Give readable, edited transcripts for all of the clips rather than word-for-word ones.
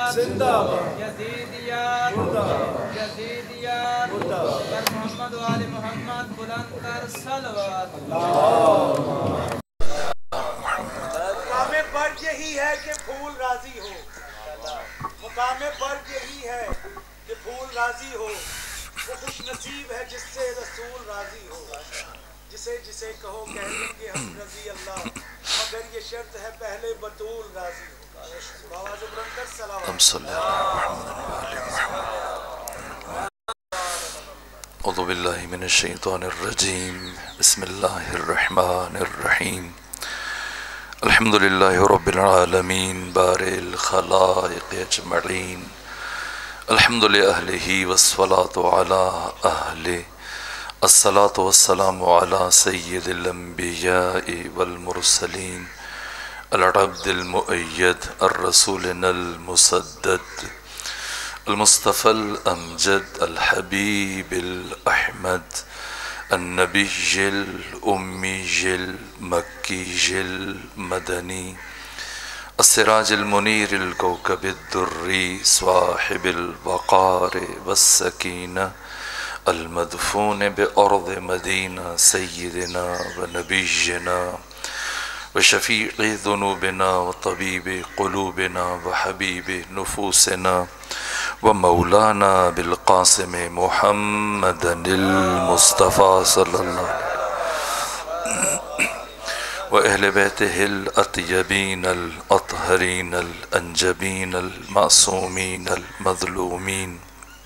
زندہ باد یزیدیات مردہ باد یزیدیات مردہ باد در محمد و آل محمد بلند تر صلوات مقام برج یہی ہے کہ پھول راضی ہو، مقام برج یہی ہے کہ پھول راضی ہو، وہ خوش نصیب ہے جس سے رسول راضی ہو، جسے جسے کہو کہہ دیں گے ہم رضی اللہ، مگر یہ شرط ہے پہلے بطول راضی ہو۔ آواز بلند کر صلوات۔ اعوذ باللہ من الشیطان الرجیم، بسم اللہ الرحمن الرحیم، الحمدللہ رب العالمین بارئ الخلائق اجمعین، الحمد لأہلہ والصلاة علی اہلہ، الصلاة والسلام علی سید الانبیاء والمرسلین، العبد المؤید الرسولنا المسدد، المصطفى الأمجد الحبيب الأحمد، النبي الأمي المكي المدني، السراج المنير الكوكب الدري، صاحب الوقار والسكينة، المدفون بأرض مدينة، سيدنا ونبينا وشفيع ذنوبنا وطبيب قلوبنا وحبيب نفوسنا ومولانا بالقاسم محمد المصطفى صلى الله عليه وسلم وأهل بيته الأطيبين الأطهرين الأنجبين المعصومين المظلومين،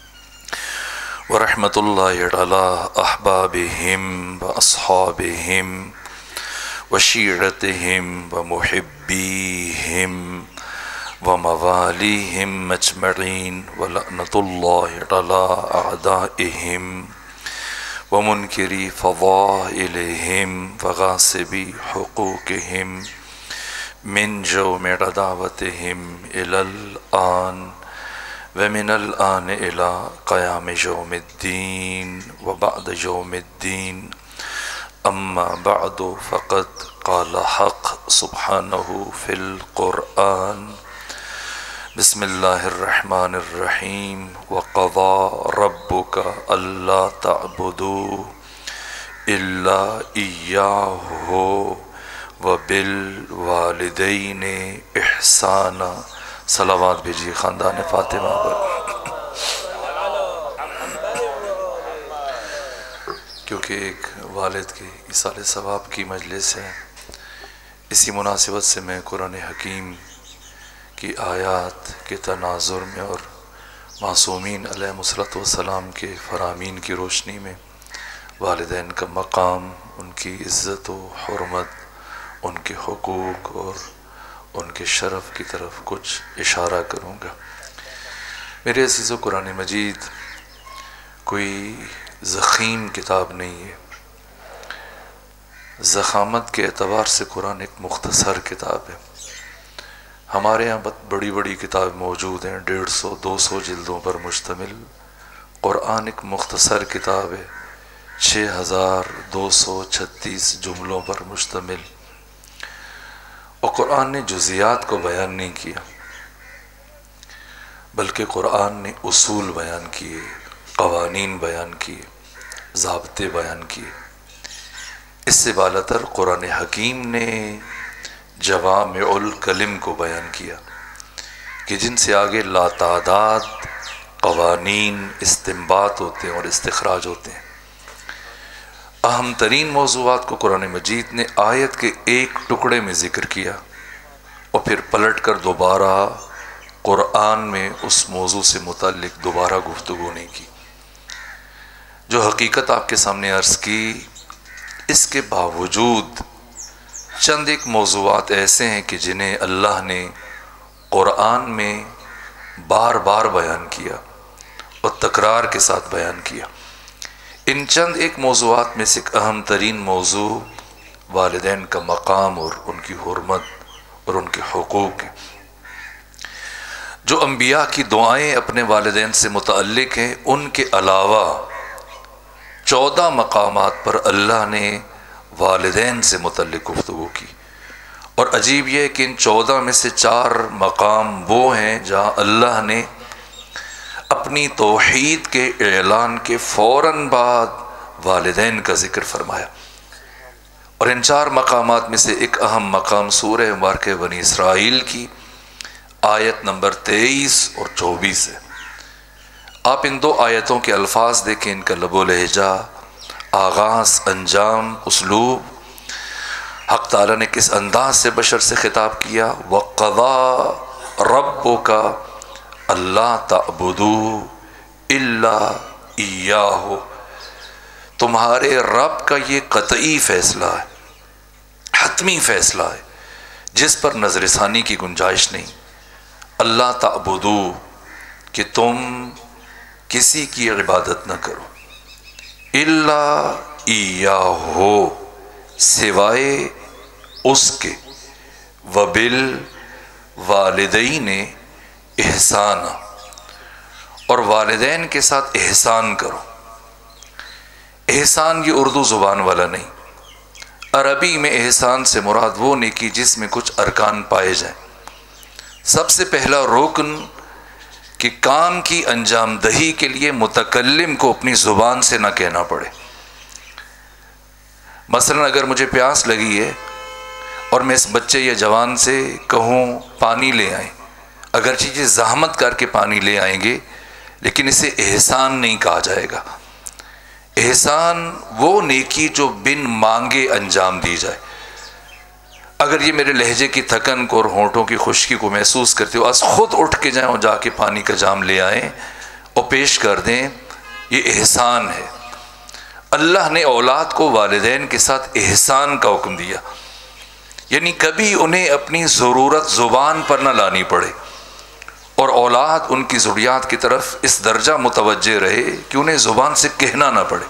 ورحمة الله على أحبابهم وأصحابهم وشيعتهم ومحبيهم ومواليهم أجمعين، ولعنة الله على أعدائهم ومنكري فضائلهم وغاصبي حقوقهم من جوم عداوتهم إلى الآن ومن الآن إلى قيام يوم الدين وبعد يوم الدين، أما بعد فقد قال حق سبحانه في القرآن، بسم الله الرحمن الرحيم، وقضى ربك ألا تعبدوا إلا إياه وبالوالدين إحسانا۔ صلوات بھیجیے خاندان فاطمہ پر۔ کیونکہ ایک والد کی ایصال ثواب کی مجلس ہے، اسی مناسبت سے میں قرآن حکیم کی آیات کے تناظر میں اور معصومین علیہ السلام کے فرامین کی روشنی میں والدین کا مقام، ان کی عزت و حرمت، ان کے حقوق اور ان کے شرف کی طرف کچھ اشارہ کروں گا۔ میرے عزیزو، قرآن مجید کوئی ضخیم کتاب نہیں ہے، ضخامت کے اعتبار سے قرآن ایک مختصر کتاب ہے۔ ہمارے ہاں بڑی بڑی کتاب موجود ہیں، 150-200 جلدوں پر مشتمل، قرآن ایک مختصر کتاب ہے، 6236 جملوں پر مشتمل، اور قرآن نے جزیات کو بیان نہیں کیا، بلکہ قرآن نے اصول بیان کیے، قوانین بیان کیے، ضابطے بیان کیے۔ اس سے بالاتر قرآن حکیم نے جوامع الکلم کو بیان کیا کہ جن سے آگے لاتعداد قوانین استنباط ہوتے ہیں اور استخراج ہوتے ہیں۔ اہم ترین موضوعات کو قرآن مجید نے آیت کے ایک ٹکڑے میں ذکر کیا اور پھر پلٹ کر دوبارہ قرآن میں اس موضوع سے متعلق دوبارہ گفتگو نہیں کی۔ جو حقیقت آپ کے سامنے عرض کی، اس کے باوجود چند ایک موضوعات ایسے ہیں کہ جنہیں اللہ نے قرآن میں بار بار بیان کیا اور تکرار کے ساتھ بیان کیا۔ ان چند ایک موضوعات میں سے ایک اہم ترین موضوع والدین کا مقام اور ان کی حرمت اور ان کے حقوق ہیں۔ جو انبیاء کی دعائیں اپنے والدین سے متعلق ہیں، ان کے علاوہ 14 مقامات پر اللہ نے والدین سے متعلق گفتگو کی، اور عجیب یہ کہ ان 14 میں سے 4 مقام وہ ہیں جہاں اللہ نے اپنی توحید کے اعلان کے فوراً بعد والدین کا ذکر فرمایا، اور ان 4 مقامات میں سے ایک اہم مقام سورہ مبارکہ بنی اسرائیل کی آیت نمبر 23 اور 24 ہے۔ آپ ان 2 آیتوں کے الفاظ دیکھیں، ان کا لب و لہجہ، آغاز، انجام، اسلوب، حق تعالیٰ نے کس انداز سے بشر سے خطاب کیا۔ وَقَضَىٰ رَبُّكَ أَلَّا تَعْبُدُوا إِلَّا إِيَّاهُ، تمہارے رب کا یہ قطعی فیصلہ ہے، حتمی فیصلہ ہے جس پر نظر ثانی کی گنجائش نہیں۔ اللہ تعبدو، کہ تم کسی کی عبادت نہ کرو، الا ایاہ، سوائے اس کے، وبالوالدین احسانا، اور والدین کے ساتھ احسان کرو۔ احسان یہ اردو زبان والا نہیں، عربی میں احسان سے مراد وہ نیکی جس میں کچھ ارکان پائے جائیں۔ سب سے پہلا رکن کہ کام کی انجام دہی کے لیے متکلم کو اپنی زبان سے نہ کہنا پڑے۔ مثلا اگر مجھے پیاس لگی ہے اور میں اس بچے یا جوان سے کہوں پانی لے آئیں، اگرچہ یہ زحمت کر کے پانی لے آئیں گے لیکن اسے احسان نہیں کہا جائے گا۔ احسان وہ نیکی جو بن مانگے انجام دی جائے۔ اگر یہ میرے لہجے کی تھکن کو اور ہونٹوں کی خشکی کو محسوس کرتے ہو، آج خود اٹھ کے جائیں اور جا کے پانی کا جام لے آئیں اور پیش کر دیں، یہ احسان ہے۔ اللہ نے اولاد کو والدین کے ساتھ احسان کا حکم دیا، یعنی کبھی انہیں اپنی ضرورت زبان پر نہ لانی پڑے، اور اولاد ان کی ضروریات کی طرف اس درجہ متوجہ رہے کہ انہیں زبان سے کہنا نہ پڑے۔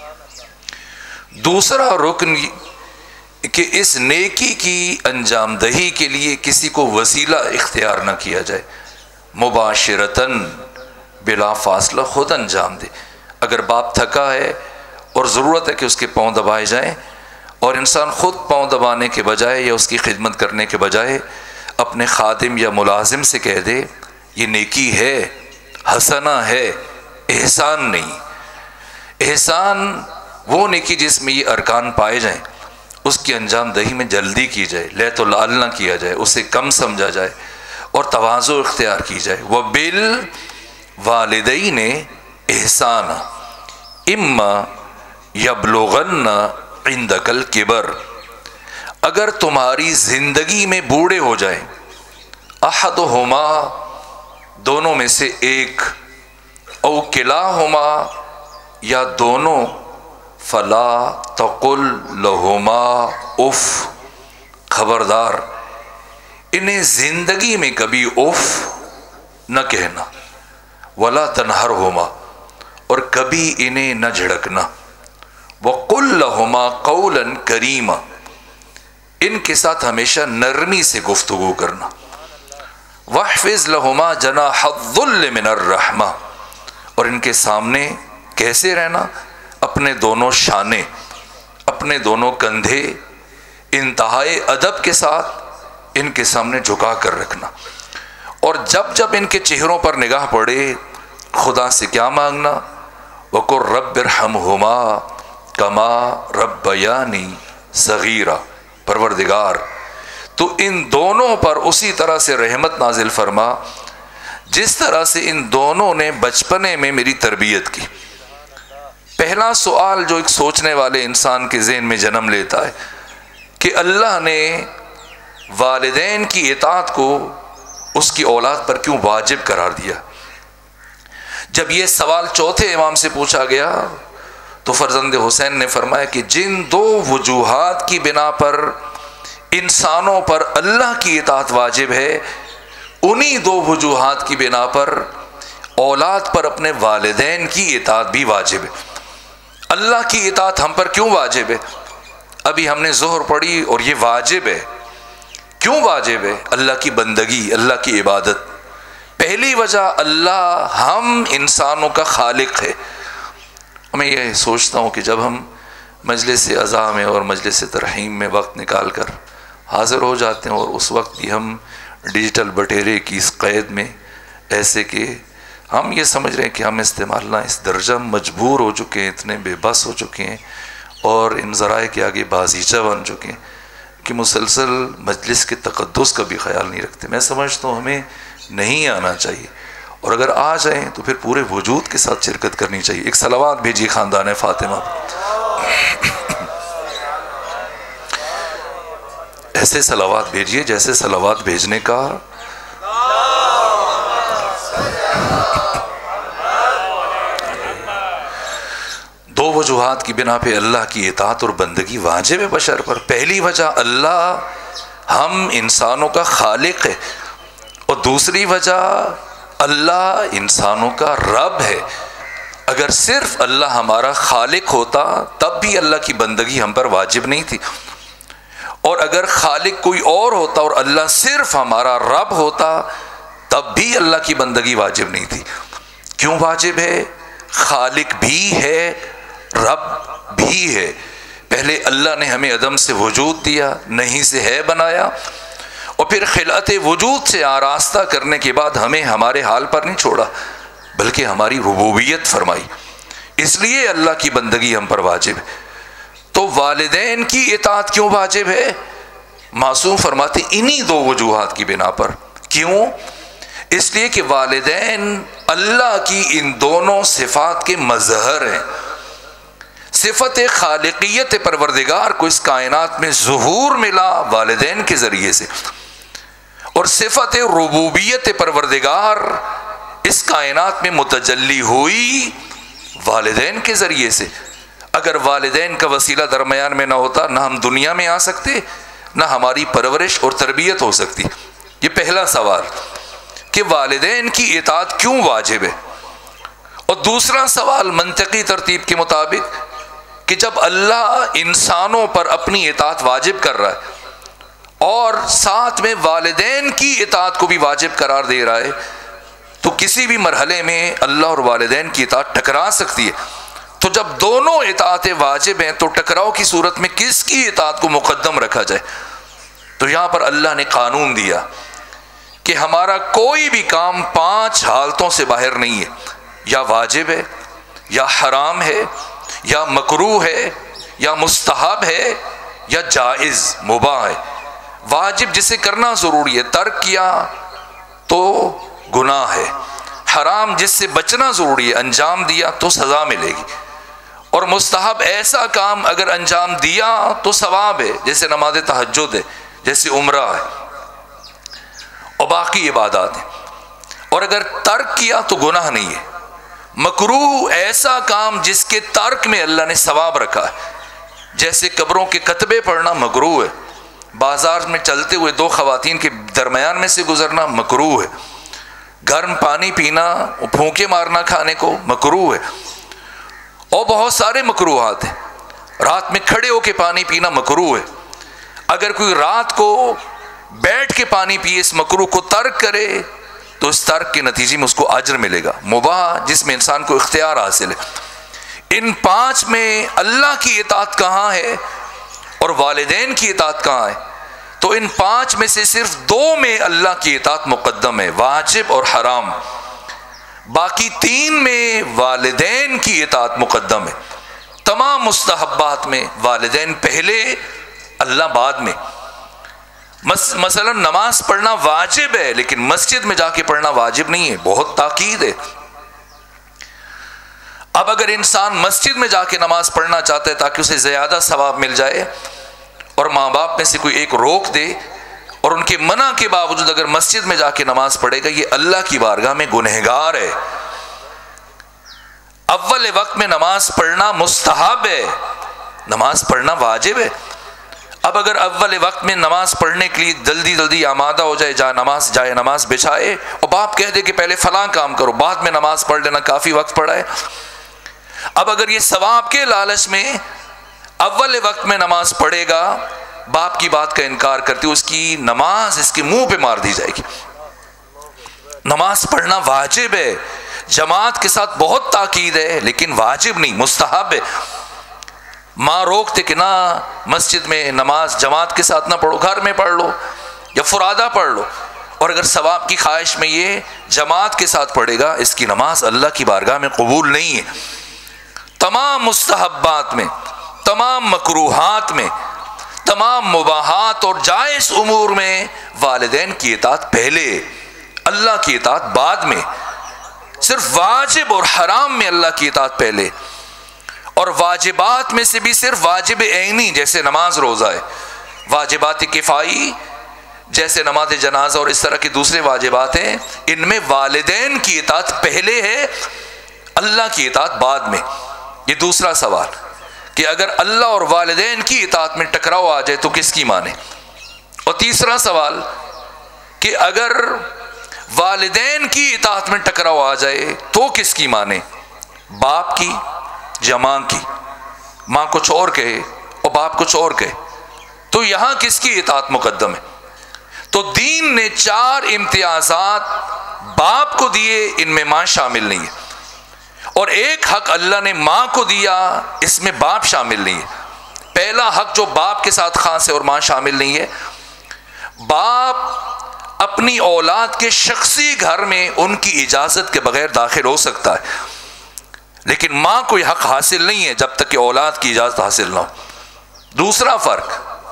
دوسرا رکن کہ اس نیکی کی انجام دہی کے لیے کسی کو وسیلہ اختیار نہ کیا جائے، مباشرتاً بلا فاصلہ خود انجام دے۔ اگر باپ تھکا ہے اور ضرورت ہے کہ اس کے پاؤں دبائے جائیں، اور انسان خود پاؤں دبانے کے بجائے یا اس کی خدمت کرنے کے بجائے اپنے خادم یا ملازم سے کہہ دے، یہ نیکی ہے، حسنہ ہے، احسان نہیں۔ احسان وہ نیکی جس میں یہ ارکان پائے جائیں، اس کی انجام دہی میں جلدی کی جائے، لیت و لعل نہ کیا جائے، اسے کم سمجھا جائے اور تواضع اختیار کی جائے۔ وَبِالْوَالِدَيْنِ إِحْسَانًا إِمَّا يَبْلُغَنَّ عِنْدَكَ الْكِبَرَ، اگر تمہاری زندگی میں بوڑھے ہو جائیں، احدہما، دونوں میں سے ایک، او کلاہما، یا دونوں، فلا تقل لہما اف، خبردار انہیں زندگی میں کبھی اف نہ کہنا، ولا تنہرہما، اور کبھی انہیں نہ جھڑکنا، وقل لہما قولا کریما، ان کے ساتھ ہمیشہ نرمی سے گفتگو کرنا، واحفظ لہما جناح الذل من الرحمہ، اور ان کے سامنے کیسے رہنا؟ اپنے دونوں شانے، اپنے دونوں کندھے انتہائی ادب کے ساتھ ان کے سامنے جھکا کر رکھنا، اور جب جب ان کے چہروں پر نگاہ پڑے خدا سے کیا مانگنا؟ وَقُلْ رَبِّ ارْحَمْهُمَا كَمَا رَبَّيَانِي صَغِيرًا، پروردگار تو ان دونوں پر اسی طرح سے رحمت نازل فرما جس طرح سے ان دونوں نے بچپنے میں میری تربیت کی۔ پہلا سوال جو ایک سوچنے والے انسان کے ذہن میں جنم لیتا ہے کہ اللہ نے والدین کی اطاعت کو اس کی اولاد پر کیوں واجب قرار دیا؟ جب یہ سوال چوتھے امام سے پوچھا گیا تو فرزند حسین نے فرمایا کہ جن 2 وجوہات کی بنا پر انسانوں پر اللہ کی اطاعت واجب ہے، انہی 2 وجوہات کی بنا پر اولاد پر اپنے والدین کی اطاعت بھی واجب ہے۔ اللہ کی اطاعت ہم پر کیوں واجب ہے؟ ابھی ہم نے ظہر پڑھی اور یہ واجب ہے۔ کیوں واجب ہے؟ اللہ کی بندگی، اللہ کی عبادت۔ پہلی وجہ، اللہ ہم انسانوں کا خالق ہے۔ میں یہ سوچتا ہوں کہ جب ہم مجلس عزا میں اور مجلس ترحیم میں وقت نکال کر حاضر ہو جاتے ہیں، اور اس وقت بھی ہم ڈیجیٹل بٹیرے کی اس قید میں ایسے کہ ہم یہ سمجھ رہے ہیں کہ ہم استعمال نہ، اس درجہ مجبور ہو چکے ہیں، اتنے بے بس ہو چکے ہیں اور ان ذرائع کے آگے بازیچہ بن چکے ہیں کہ مسلسل مجلس کے تقدس کا بھی خیال نہیں رکھتے۔ میں سمجھتا ہوں ہمیں نہیں آنا چاہیے، اور اگر آ جائیں تو پھر پورے وجود کے ساتھ شرکت کرنی چاہیے۔ ایک صلوات بھیجیے خاندان فاطمہ، ایسے صلوات بھیجیے جیسے صلوات بھیجنے کا دو وجوہات کی بنا پہ اللہ کی اطاعت اور بندگی واجب ہے بشر پر۔ پہلی وجہ اللہ ہم انسانوں کا خالق ہے، اور دوسری وجہ اللہ انسانوں کا رب ہے۔ اگر صرف اللہ ہمارا خالق ہوتا تب بھی اللہ کی بندگی ہم پر واجب نہیں تھی، اور اگر خالق کوئی اور ہوتا اور اللہ صرف ہمارا رب ہوتا تب بھی اللہ کی بندگی واجب نہیں تھی۔ کیوں واجب ہے؟ خالق بھی ہے، رب بھی ہے۔ پہلے اللہ نے ہمیں عدم سے وجود دیا، نہیں سے ہے بنایا، اور پھر خلعت وجود سے آراستہ کرنے کے بعد ہمیں ہمارے حال پر نہیں چھوڑا بلکہ ہماری ربوبیت فرمائی۔ اس لیے اللہ کی بندگی ہم پر واجب ہے۔ تو والدین کی اطاعت کیوں واجب ہے؟ معصوم فرماتے انہی دو وجوہات کی بنا پر۔ کیوں؟ اس لیے کہ والدین اللہ کی ان دونوں صفات کے مظہر ہیں۔ صفت خالقیت پروردگار کو اس کائنات میں ظہور ملا والدین کے ذریعے سے، اور صفت ربوبیت پروردگار اس کائنات میں متجلی ہوئی والدین کے ذریعے سے۔ اگر والدین کا وسیلہ درمیان میں نہ ہوتا نہ ہم دنیا میں آ سکتے، نہ ہماری پرورش اور تربیت ہو سکتی۔ یہ پہلا سوال کہ والدین کی اطاعت کیوں واجب ہے، اور دوسرا سوال منطقی ترتیب کے مطابق کہ جب اللہ انسانوں پر اپنی اطاعت واجب کر رہا ہے اور ساتھ میں والدین کی اطاعت کو بھی واجب قرار دے رہا ہے، تو کسی بھی مرحلے میں اللہ اور والدین کی اطاعت ٹکرا سکتی ہے۔ تو جب دونوں اطاعتیں واجب ہیں تو ٹکراؤ کی صورت میں کس کی اطاعت کو مقدم رکھا جائے؟ تو یہاں پر اللہ نے قانون دیا کہ ہمارا کوئی بھی کام 5 حالتوں سے باہر نہیں ہے، یا واجب ہے، یا حرام ہے، یا مکروہ ہے، یا مستحب ہے، یا جائز مباح ہے۔ واجب جسے کرنا ضروری ہے، ترک کیا تو گناہ ہے۔ حرام جس سے بچنا ضروری ہے، انجام دیا تو سزا ملے گی۔ اور مستحب ایسا کام اگر انجام دیا تو ثواب ہے، جیسے نماز تہجد ہے، جیسے عمرہ ہے اور باقی عبادات ہیں۔ اور اگر ترک کیا تو گناہ نہیں ہے۔ مکروہ ایسا کام جس کے ترک میں اللہ نے ثواب رکھا ہے، جیسے قبروں کے کتبے پڑھنا مکروہ ہے، بازار میں چلتے ہوئے 2 خواتین کے درمیان میں سے گزرنا مکروہ ہے، گرم پانی پینا، پھونکے مارنا کھانے کو مکروہ ہے، اور بہت سارے مکروہات ہیں۔ رات میں کھڑے ہو کے پانی پینا مکروہ ہے۔ اگر کوئی رات کو بیٹھ کے پانی پیے، اس مکروہ کو ترک کرے تو اس ترک کے نتیجے میں اس کو اجر ملے گا۔ مباح جس میں انسان کو اختیار حاصل ہے۔ ان 5 میں اللہ کی اطاعت کہاں ہے اور والدین کی اطاعت کہاں ہے؟ تو ان 5 میں سے صرف 2 میں اللہ کی اطاعت مقدم ہے، واجب اور حرام۔ باقی 3 میں والدین کی اطاعت مقدم ہے۔ تمام مستحبات میں والدین پہلے، اللہ بعد میں۔ مثلا نماز پڑھنا واجب ہے لیکن مسجد میں جا کے پڑھنا واجب نہیں ہے، بہت تاکید ہے۔ اب اگر انسان مسجد میں جا کے نماز پڑھنا چاہتا ہے تاکہ اسے زیادہ ثواب مل جائے، اور ماں باپ میں سے کوئی ایک روک دے اور ان کے منع کے باوجود اگر مسجد میں جا کے نماز پڑھے گا، یہ اللہ کی بارگاہ میں گنہگار ہے۔ اول وقت میں نماز پڑھنا مستحب ہے، نماز پڑھنا واجب ہے۔ اب اگر اول وقت میں نماز پڑھنے کے لیے جلدی آمادہ ہو جائے، جائے نماز بچھائے اور باپ کہہ دے کہ پہلے فلاں کام کرو، بعد میں نماز پڑھ لینا، کافی وقت پڑا ہے۔ اب اگر یہ ثواب کے لالچ میں اول وقت میں نماز پڑھے گا، باپ کی بات کا انکار کرتے ہوئے اس کی نماز اس کے منہ پہ مار دی جائے گی۔ نماز پڑھنا واجب ہے، جماعت کے ساتھ بہت تاکید ہے، لیکن واجب نہیں، مستحب ہے۔ ماں روکتے کہ نہ مسجد میں نماز جماعت کے ساتھ نہ پڑھو، گھر میں پڑھ لو یا فرادہ پڑھ لو، اور اگر ثواب کی خواہش میں یہ جماعت کے ساتھ پڑھے گا، اس کی نماز اللہ کی بارگاہ میں قبول نہیں ہے۔ تمام مستحبات میں، تمام مکروہات میں، تمام مباحات اور جائز امور میں والدین کی اطاعت پہلے، اللہ کی اطاعت بعد میں۔ صرف واجب اور حرام میں اللہ کی اطاعت پہلے، اور واجبات میں سے بھی صرف واجب عینی جیسے نماز روزہ ہے، واجبات کفائی جیسے نماز جنازہ اور اس طرح کے دوسرے واجبات ہیں، ان میں والدین کی اطاعت پہلے ہے، اللہ کی اطاعت بعد میں۔ یہ دوسرا سوال کہ اگر اللہ اور والدین کی اطاعت میں ٹکراؤ آ جائے تو کس کی مانے؟ اور تیسرا سوال کہ اگر والدین کی اطاعت میں ٹکراؤ آ جائے تو کس کی مانے؟ باپ کی یا ماں کی؟ ماں کچھ اور کہے اور باپ کچھ اور کہے تو یہاں کس کی اطاعت مقدم ہے؟ تو دین نے 4 امتیازات باپ کو دیے، ان میں ماں شامل نہیں ہے، اور ایک حق اللہ نے ماں کو دیا، اس میں باپ شامل نہیں ہے۔ پہلا حق جو باپ کے ساتھ خاص ہے اور ماں شامل نہیں ہے، باپ اپنی اولاد کے شخصی گھر میں ان کی اجازت کے بغیر داخل ہو سکتا ہے، لیکن ماں کو یہ حق حاصل نہیں ہے جب تک کہ اولاد کی اجازت حاصل نہ ہو۔ دوسرا فرق،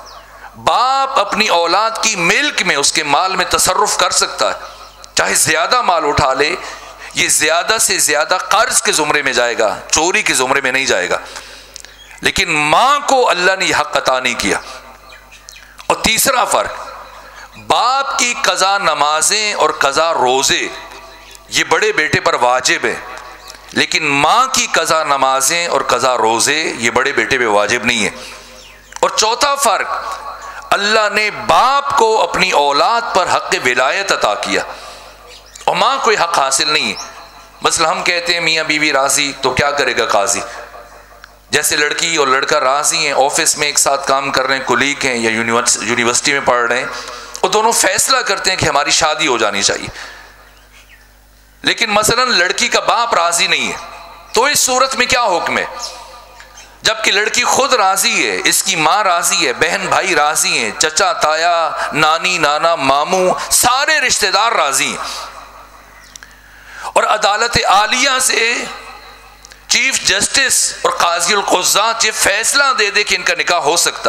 باپ اپنی اولاد کی ملک میں، اس کے مال میں تصرف کر سکتا ہے، چاہے زیادہ مال اٹھا لے، یہ زیادہ سے زیادہ قرض کے زمرے میں جائے گا، چوری کے زمرے میں نہیں جائے گا، لیکن ماں کو اللہ نے یہ حق عطا نہیں کیا۔ اور تیسرا فرق، باپ کی قضا نمازیں اور قضا روزے یہ بڑے بیٹے پر واجب ہے، لیکن ماں کی قضا نمازیں اور قضا روزے یہ بڑے بیٹے پہ واجب نہیں ہے۔ اور چوتھا فرق، اللہ نے باپ کو اپنی اولاد پر حق ولایت عطا کیا اور ماں کو یہ حق حاصل نہیں ہے۔ مثلا ہم کہتے ہیں میاں بیوی راضی تو کیا کرے گا قاضی؟ جیسے لڑکی اور لڑکا راضی ہیں، آفس میں ایک ساتھ کام کر رہے ہیں، کولیگ ہیں یا یونیورسٹی میں پڑھ رہے ہیں، وہ دونوں فیصلہ کرتے ہیں کہ ہماری شادی ہو جانی چاہیے، لیکن مثلا لڑکی کا باپ راضی نہیں ہے، تو اس صورت میں کیا حکم ہے؟ جبکہ لڑکی خود راضی ہے، اس کی ماں راضی ہے، بہن بھائی راضی ہیں، چچا تایا نانی نانا ماموں سارے رشتہ دار راضی ہیں، اور عدالت عالیہ سے چیف جسٹس اور قاضی القضات یہ فیصلہ دے دے کہ ان کا نکاح ہو سکتا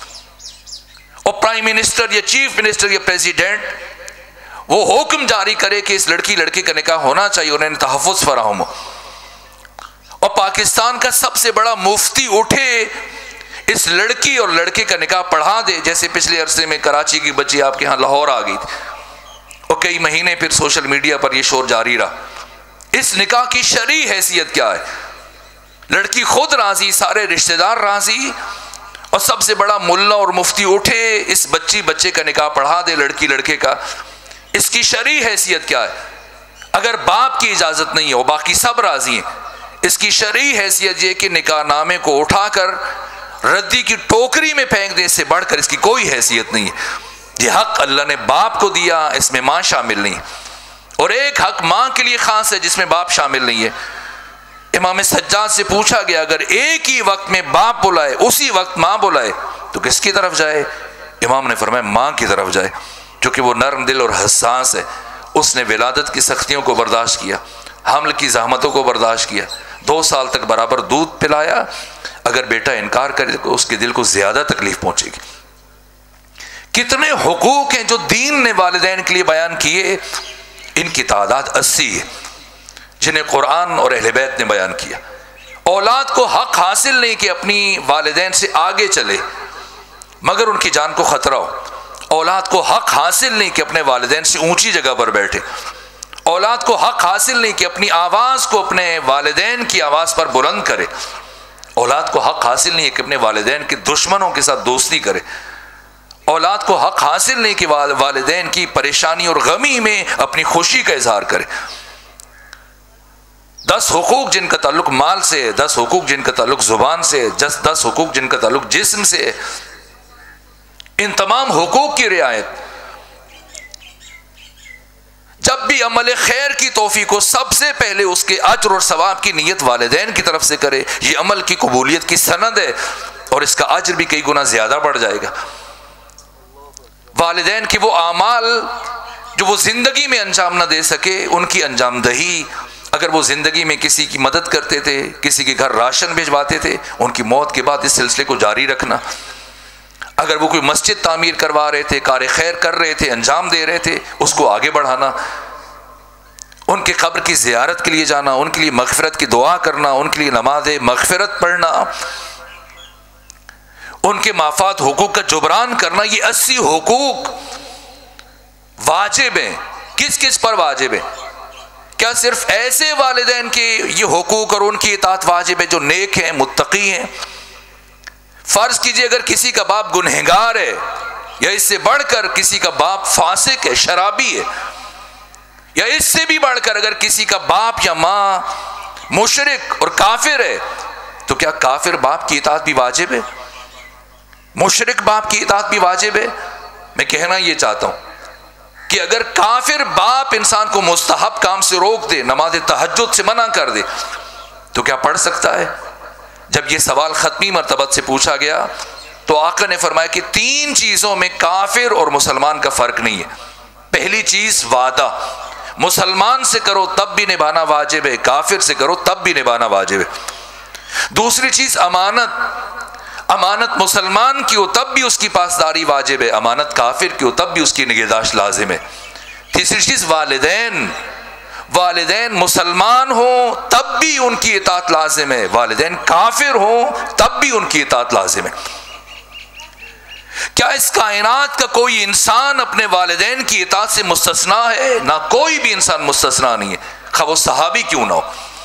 ہے، اور پرائم منسٹر یا چیف منسٹر یا پریزیڈنٹ وہ حکم جاری کرے کہ اس لڑکے کا نکاح ہونا چاہیے، انہیں تحفظ فراہم ہو، اور پاکستان کا سب سے بڑا مفتی اٹھے اس لڑکی اور لڑکے کا نکاح پڑھا دے، جیسے پچھلے عرصے میں کراچی کی بچی آپ کے ہاں لاہور آ گئی تھی، اور کئی مہینے پھر سوشل میڈیا پر یہ شور جاری رہا۔ اس نکاح کی شرعی حیثیت کیا ہے؟ لڑکی خود راضی، سارے رشتہ دار راضی، اور سب سے بڑا ملا اور مفتی اٹھے اس بچے کا نکاح پڑھا دے، لڑکی لڑکے کا، اس کی شرعی حیثیت کیا ہے؟ اگر باپ کی اجازت نہیں ہے اور باقی سب راضی ہیں، اس کی شرعی حیثیت یہ کہ نکاح نامے کو اٹھا کر ردی کی ٹوکری میں پھینک دے، اس سے بڑھ کر اس کی کوئی حیثیت نہیں ہے۔ یہ حق اللہ نے باپ کو دیا، اس میں ماں شامل نہیں، اور ایک حق ماں کے لیے خاص ہے جس میں باپ شامل نہیں ہے۔ امام سجاد سے پوچھا گیا اگر ایک ہی وقت میں باپ بلائے اسی وقت ماں بلائے تو کس کی طرف جائے؟ امام نے فرمایا ماں کی طرف جائے، کیونکہ وہ نرم دل اور حساس ہے، اس نے ولادت کی سختیوں کو برداشت کیا، حمل کی زحمتوں کو برداشت کیا، 2 سال تک برابر دودھ پلایا، اگر بیٹا انکار کرے تو اس کے دل کو زیادہ تکلیف پہنچے گی۔ کتنے حقوق ہیں جو دین نے والدین کے لیے بیان کیے، ان کی تعداد 80 ہے جنہیں قرآن اور اہل بیت نے بیان کیا۔ اولاد کو حق حاصل نہیں کہ اپنی والدین سے آگے چلے مگر ان کی جان کو خطرہ ہو، اولاد کو حق حاصل نہیں کہ اپنے والدین سے اونچی جگہ پر بیٹھے، اولاد کو حق حاصل نہیں کہ اپنی آواز کو اپنے والدین کی آواز پر بلند کرے، اولاد کو حق حاصل نہیں کہ اپنے والدین کے دشمنوں کے ساتھ دوستی کرے، اولاد کو حق حاصل نہیں کہ والدین کی پریشانی اور غمی میں اپنی خوشی کا اظہار کرے۔ 10 حقوق جن کا تعلق مال سے ہے، 10 حقوق جن کا تعلق زبان سے ہے، 10 حقوق جن کا تعلق جسم سے ہے، ان تمام حقوق کی رعایت جب بھی عمل خیر کی توفیق ہو سب سے پہلے اس کے اجر اور ثواب کی نیت والدین کی طرف سے کرے. یہ عمل کی قبولیت کی سند ہے اور اس کا اجر بھی کئی گنا زیادہ بڑھ جائے گا. والدین کے وہ اعمال جو وہ زندگی میں انجام نہ دے سکے ان کی انجام دہی. اگر وہ زندگی میں کسی کی مدد کرتے تھے, کسی کے گھر راشن بھجواتے تھے, ان کی موت کے بعد اس سلسلے کو جاری رکھنا. اگر وہ کوئی مسجد تعمیر کروا رہے تھے, کار خیر کر رہے تھے, انجام دے رہے تھے, اس کو آگے بڑھانا. ان کے قبر کی زیارت کے لیے جانا, ان کے لیے مغفرت کی دعا کرنا, ان کے لیے نماز مغفرت پڑھنا, ان کے مافات حقوق کا جبران کرنا. یہ 80 حقوق واجب ہیں. کس کس پر واجب ہیں؟ کیا صرف ایسے والدین کے یہ حقوق اور ان کی اطاعت واجب ہے جو نیک ہیں, متقی ہیں؟ فرض کیجئے اگر کسی کا باپ گنہگار ہے, یا اس سے بڑھ کر کسی کا باپ فاسق ہے, شرابی ہے, یا اس سے بھی بڑھ کر اگر کسی کا باپ یا ماں مشرک اور کافر ہے, تو کیا کافر باپ کی اطاعت بھی واجب ہے؟ مشرک باپ کی اطاعت بھی واجب ہے؟ میں کہنا یہ چاہتا ہوں کہ اگر کافر باپ انسان کو مستحب کام سے روک دے, نماز تہجد سے منع کر دے, تو کیا پڑھ سکتا ہے؟ جب یہ سوال ختمی مرتبہ سے پوچھا گیا تو آقا نے فرمایا کہ 3 چیزوں میں کافر اور مسلمان کا فرق نہیں ہے. پہلی چیز وعدہ, مسلمان سے کرو تب بھی نبھانا واجب ہے, کافر سے کرو تب بھی نبھانا واجب ہے. دوسری چیز امانت, امانت مسلمان کی ہو تب بھی اس کی پاسداری واجب ہے, امانت کافر کی ہو تب بھی اس کی نگہداشت لازم ہے. تیسری چیز والدین, والدین مسلمان ہوں تب بھی ان کی اطاعت لازم ہے, والدین کافر ہوں تب بھی ان کی اطاعت لازم ہے. کیا اس کائنات کا کوئی انسان اپنے والدین کی اطاعت سے مستثنا ہے؟ نہ, کوئی بھی انسان مستثنا نہیں ہے, خواہ وہ صحابی کیوں نہ ہو.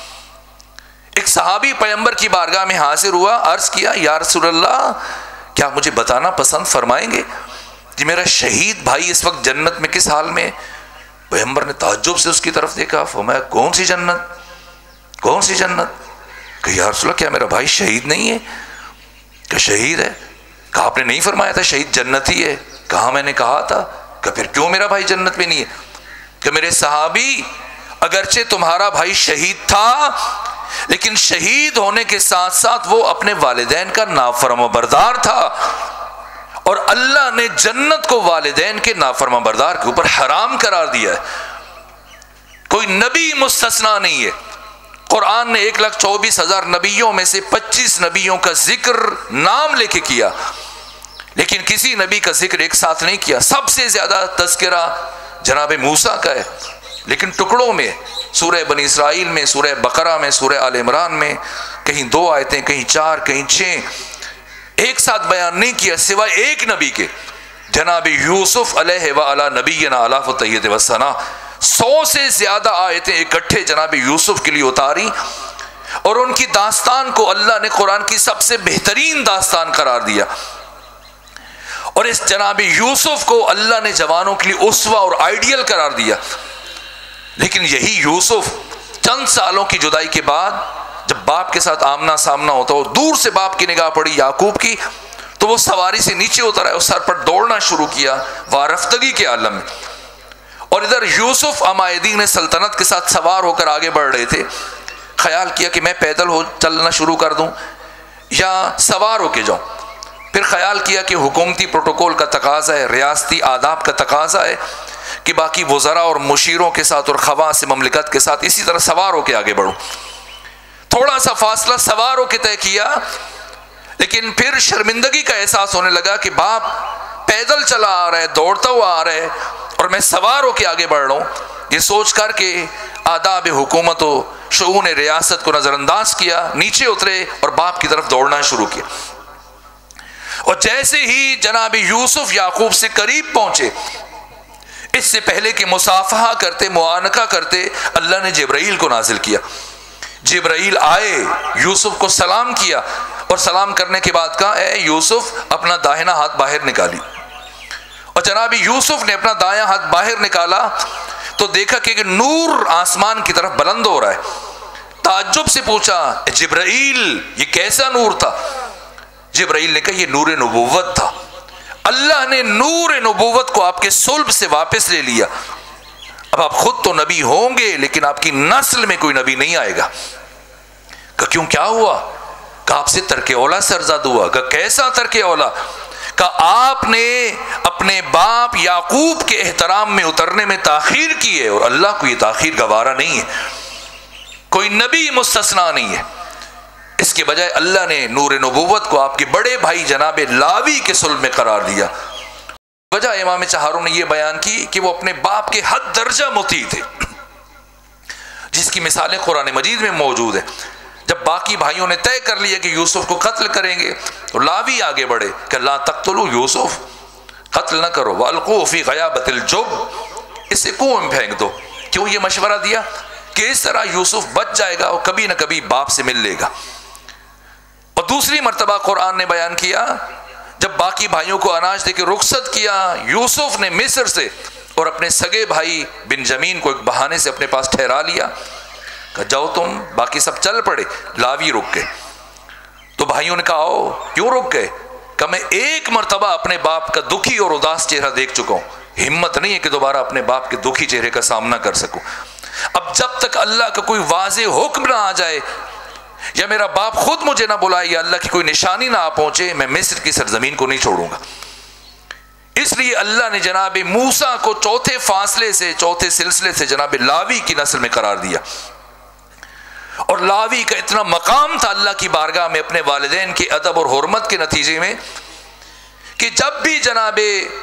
ایک صحابی پیغمبر کی بارگاہ میں حاضر ہوا, عرض کیا یا رسول اللہ کیا مجھے بتانا پسند فرمائیں گے کہ میرا شہید بھائی اس وقت جنت میں کس حال میں؟ پیغمبر نے تعجب سے اس کی طرف دیکھا, فرمایا کون سی جنت, کون سی جنت؟ کہ یا رسول اللہ کیا میرا بھائی شہید نہیں ہے؟ کہ شہید ہے. کہا آپ نے نہیں فرمایا تھا شہید جنتی ہے؟ کہا میں نے کہا تھا. کہ پھر کیوں میرا بھائی جنت میں نہیں ہے؟ کہ میرے صحابی اگرچہ تمہارا بھائی شہید تھا لیکن شہید ہونے کے ساتھ ساتھ وہ اپنے والدین کا نافرما بردار تھا, اور اللہ نے جنت کو والدین کے نافرما بردار کے اوپر حرام قرار دیا ہے. کوئی نبی مستثنا نہیں ہے. قرآن نے 1,24,000 نبیوں میں سے 25 نبیوں کا ذکر نام لے کے کیا, لیکن کسی نبی کا ذکر ایک ساتھ نہیں کیا. سب سے زیادہ تذکرہ جناب موسیٰ کا ہے, لیکن ٹکڑوں میں, سورہ بنی اسرائیل میں, سورہ بقرہ میں, سورہ آل عمران میں, کہیں 2 آیتیں, کہیں 4, کہیں 6, ایک ساتھ بیان نہیں کیا سوائے ایک نبی کے, جناب یوسف علیہ وعلی نبینا علیہ التحیۃ والثناء. 100 سے زیادہ آیتیں اکٹھے جناب یوسف کے لیے اتاری, اور ان کی داستان کو اللہ نے قرآن کی سب سے بہترین داستان قرار دیا. اور اس جناب یوسف کو اللہ نے جوانوں کے لیے اسوہ اور آئیڈیل قرار دیا. لیکن یہی یوسف چند سالوں کی جدائی کے بعد جب باپ کے ساتھ آمنا سامنا ہوتا ہو, دور سے باپ کی نگاہ پڑی یعقوب کی, تو وہ سواری سے نیچے اتر آئے, اس سر پر دوڑنا شروع کیا وارفتگی کے عالم میں. اور ادھر یوسف عمائدین سلطنت کے ساتھ سوار ہو کر آگے بڑھ رہے تھے. خیال کیا کہ میں پیدل ہو چلنا شروع کر دوں یا سوار ہو کے جاؤں. پھر خیال کیا کہ حکومتی پروٹوکول کا تقاضا ہے, ریاستی آداب کا تقاضا ہے کہ باقی وزراء اور مشیروں کے ساتھ اور خواص مملکت کے ساتھ اسی طرح سوار ہو کے آگے بڑھوں. تھوڑا سا فاصلہ سوار ہو کے طے کیا, لیکن پھر شرمندگی کا احساس ہونے لگا کہ باپ پیدل چلا آ رہا ہے, دوڑتا ہوا آ رہا ہے, اور میں سوار ہو کے آگے بڑھ رہا ہوں. یہ سوچ کر کہ آداب حکومت و شؤون ریاست کو نظر انداز کیا, نیچے اترے اور باپ کی طرف دوڑنا شروع کیا. اور جیسے ہی جناب یوسف یعقوب سے قریب پہنچے, اس سے پہلے کہ مصافحہ کرتے, معانقہ کرتے, اللہ نے جبرائیل کو نازل کیا. جبرائیل آئے, یوسف کو سلام کیا, اور سلام کرنے کے بعد کہا اے یوسف اپنا داہنا ہاتھ باہر نکالی. اور جناب یوسف نے اپنا دایاں ہاتھ باہر نکالا تو دیکھا کہ نور آسمان کی طرف بلند ہو رہا ہے. تعجب سے پوچھا جبرائیل یہ کیسا نور تھا؟ جبرائیل نے کہا یہ نور نبوت تھا. اللہ نے نور نبوت کو آپ کے صلب سے واپس لے لیا. اب آپ خود تو نبی ہوں گے لیکن آپ کی نسل میں کوئی نبی نہیں آئے گا۔ کہ کیوں، کیا ہوا؟ کہ آپ سے ترک اولا سرزد ہوا۔ کہ کیسا ترک اولا؟ کہ آپ نے اپنے باپ یعقوب کے احترام میں اترنے میں تاخیر کی ہے، اور اللہ کو یہ تاخیر گوارا نہیں ہے، کوئی نبی مستثنا نہیں ہے۔ اس کے بجائے اللہ نے نور نبوت کو آپ کے بڑے بھائی جناب لاوی کے صلب میں قرار دیا۔ وجہ امام چہاروں نے یہ بیان کی کہ وہ اپنے باپ کے حد درجہ مطیع تھے، جس کی مثالیں قرآن مجید میں موجود ہیں۔ جب باقی بھائیوں نے طے کر لیا کہ یوسف کو قتل کریں گے تو لاوی آگے بڑھے کہ لا تقتلوا یوسف، قتل نہ کرو، وَأَلْقُوهُ فِي غَيَابَةِ الْجُبِّ، اسے کنویں میں پھینک دو۔ کیوں یہ مشورہ دیا؟ کہ اس طرح یوسف بچ جائے گا اور کبھی نہ کبھی باپ سے مل لے گا۔ اور دوسری مرتبہ قرآن نے بیان کیا جب باقی بھائیوں کو اناج دے کے رخصت کیا، یوسف نے مصر سے اور اپنے سگے بھائی بنجمین کو ایک بہانے سے اپنے پاس ٹھہرا لیا کہ جاؤ تم، باقی سب چل پڑے، لاوی رک گئے۔ تو بھائیوں نے کہا آؤ، کیوں رک گئے؟ کہ میں ایک مرتبہ اپنے باپ کا دکھی اور اداس چہرہ دیکھ چکا ہوں، ہمت نہیں ہے کہ دوبارہ اپنے باپ کے دکھی چہرے کا سامنا کر سکوں۔ اب جب تک اللہ کا کوئی واضح حکم نہ آ جائے یا میرا باپ خود مجھے نہ بلائے یا اللہ کی کوئی نشانی نہ آ پہنچے، میں مصر کی سرزمین کو نہیں چھوڑوں گا۔ اس لیے اللہ نے جناب موسیٰ کو چوتھے فاصلے سے، چوتھے سلسلے سے جناب لاوی کی نسل میں قرار دیا۔ اور لاوی کا اتنا مقام تھا اللہ کی بارگاہ میں اپنے والدین کے ادب اور حرمت کے نتیجے میں کہ جب بھی جناب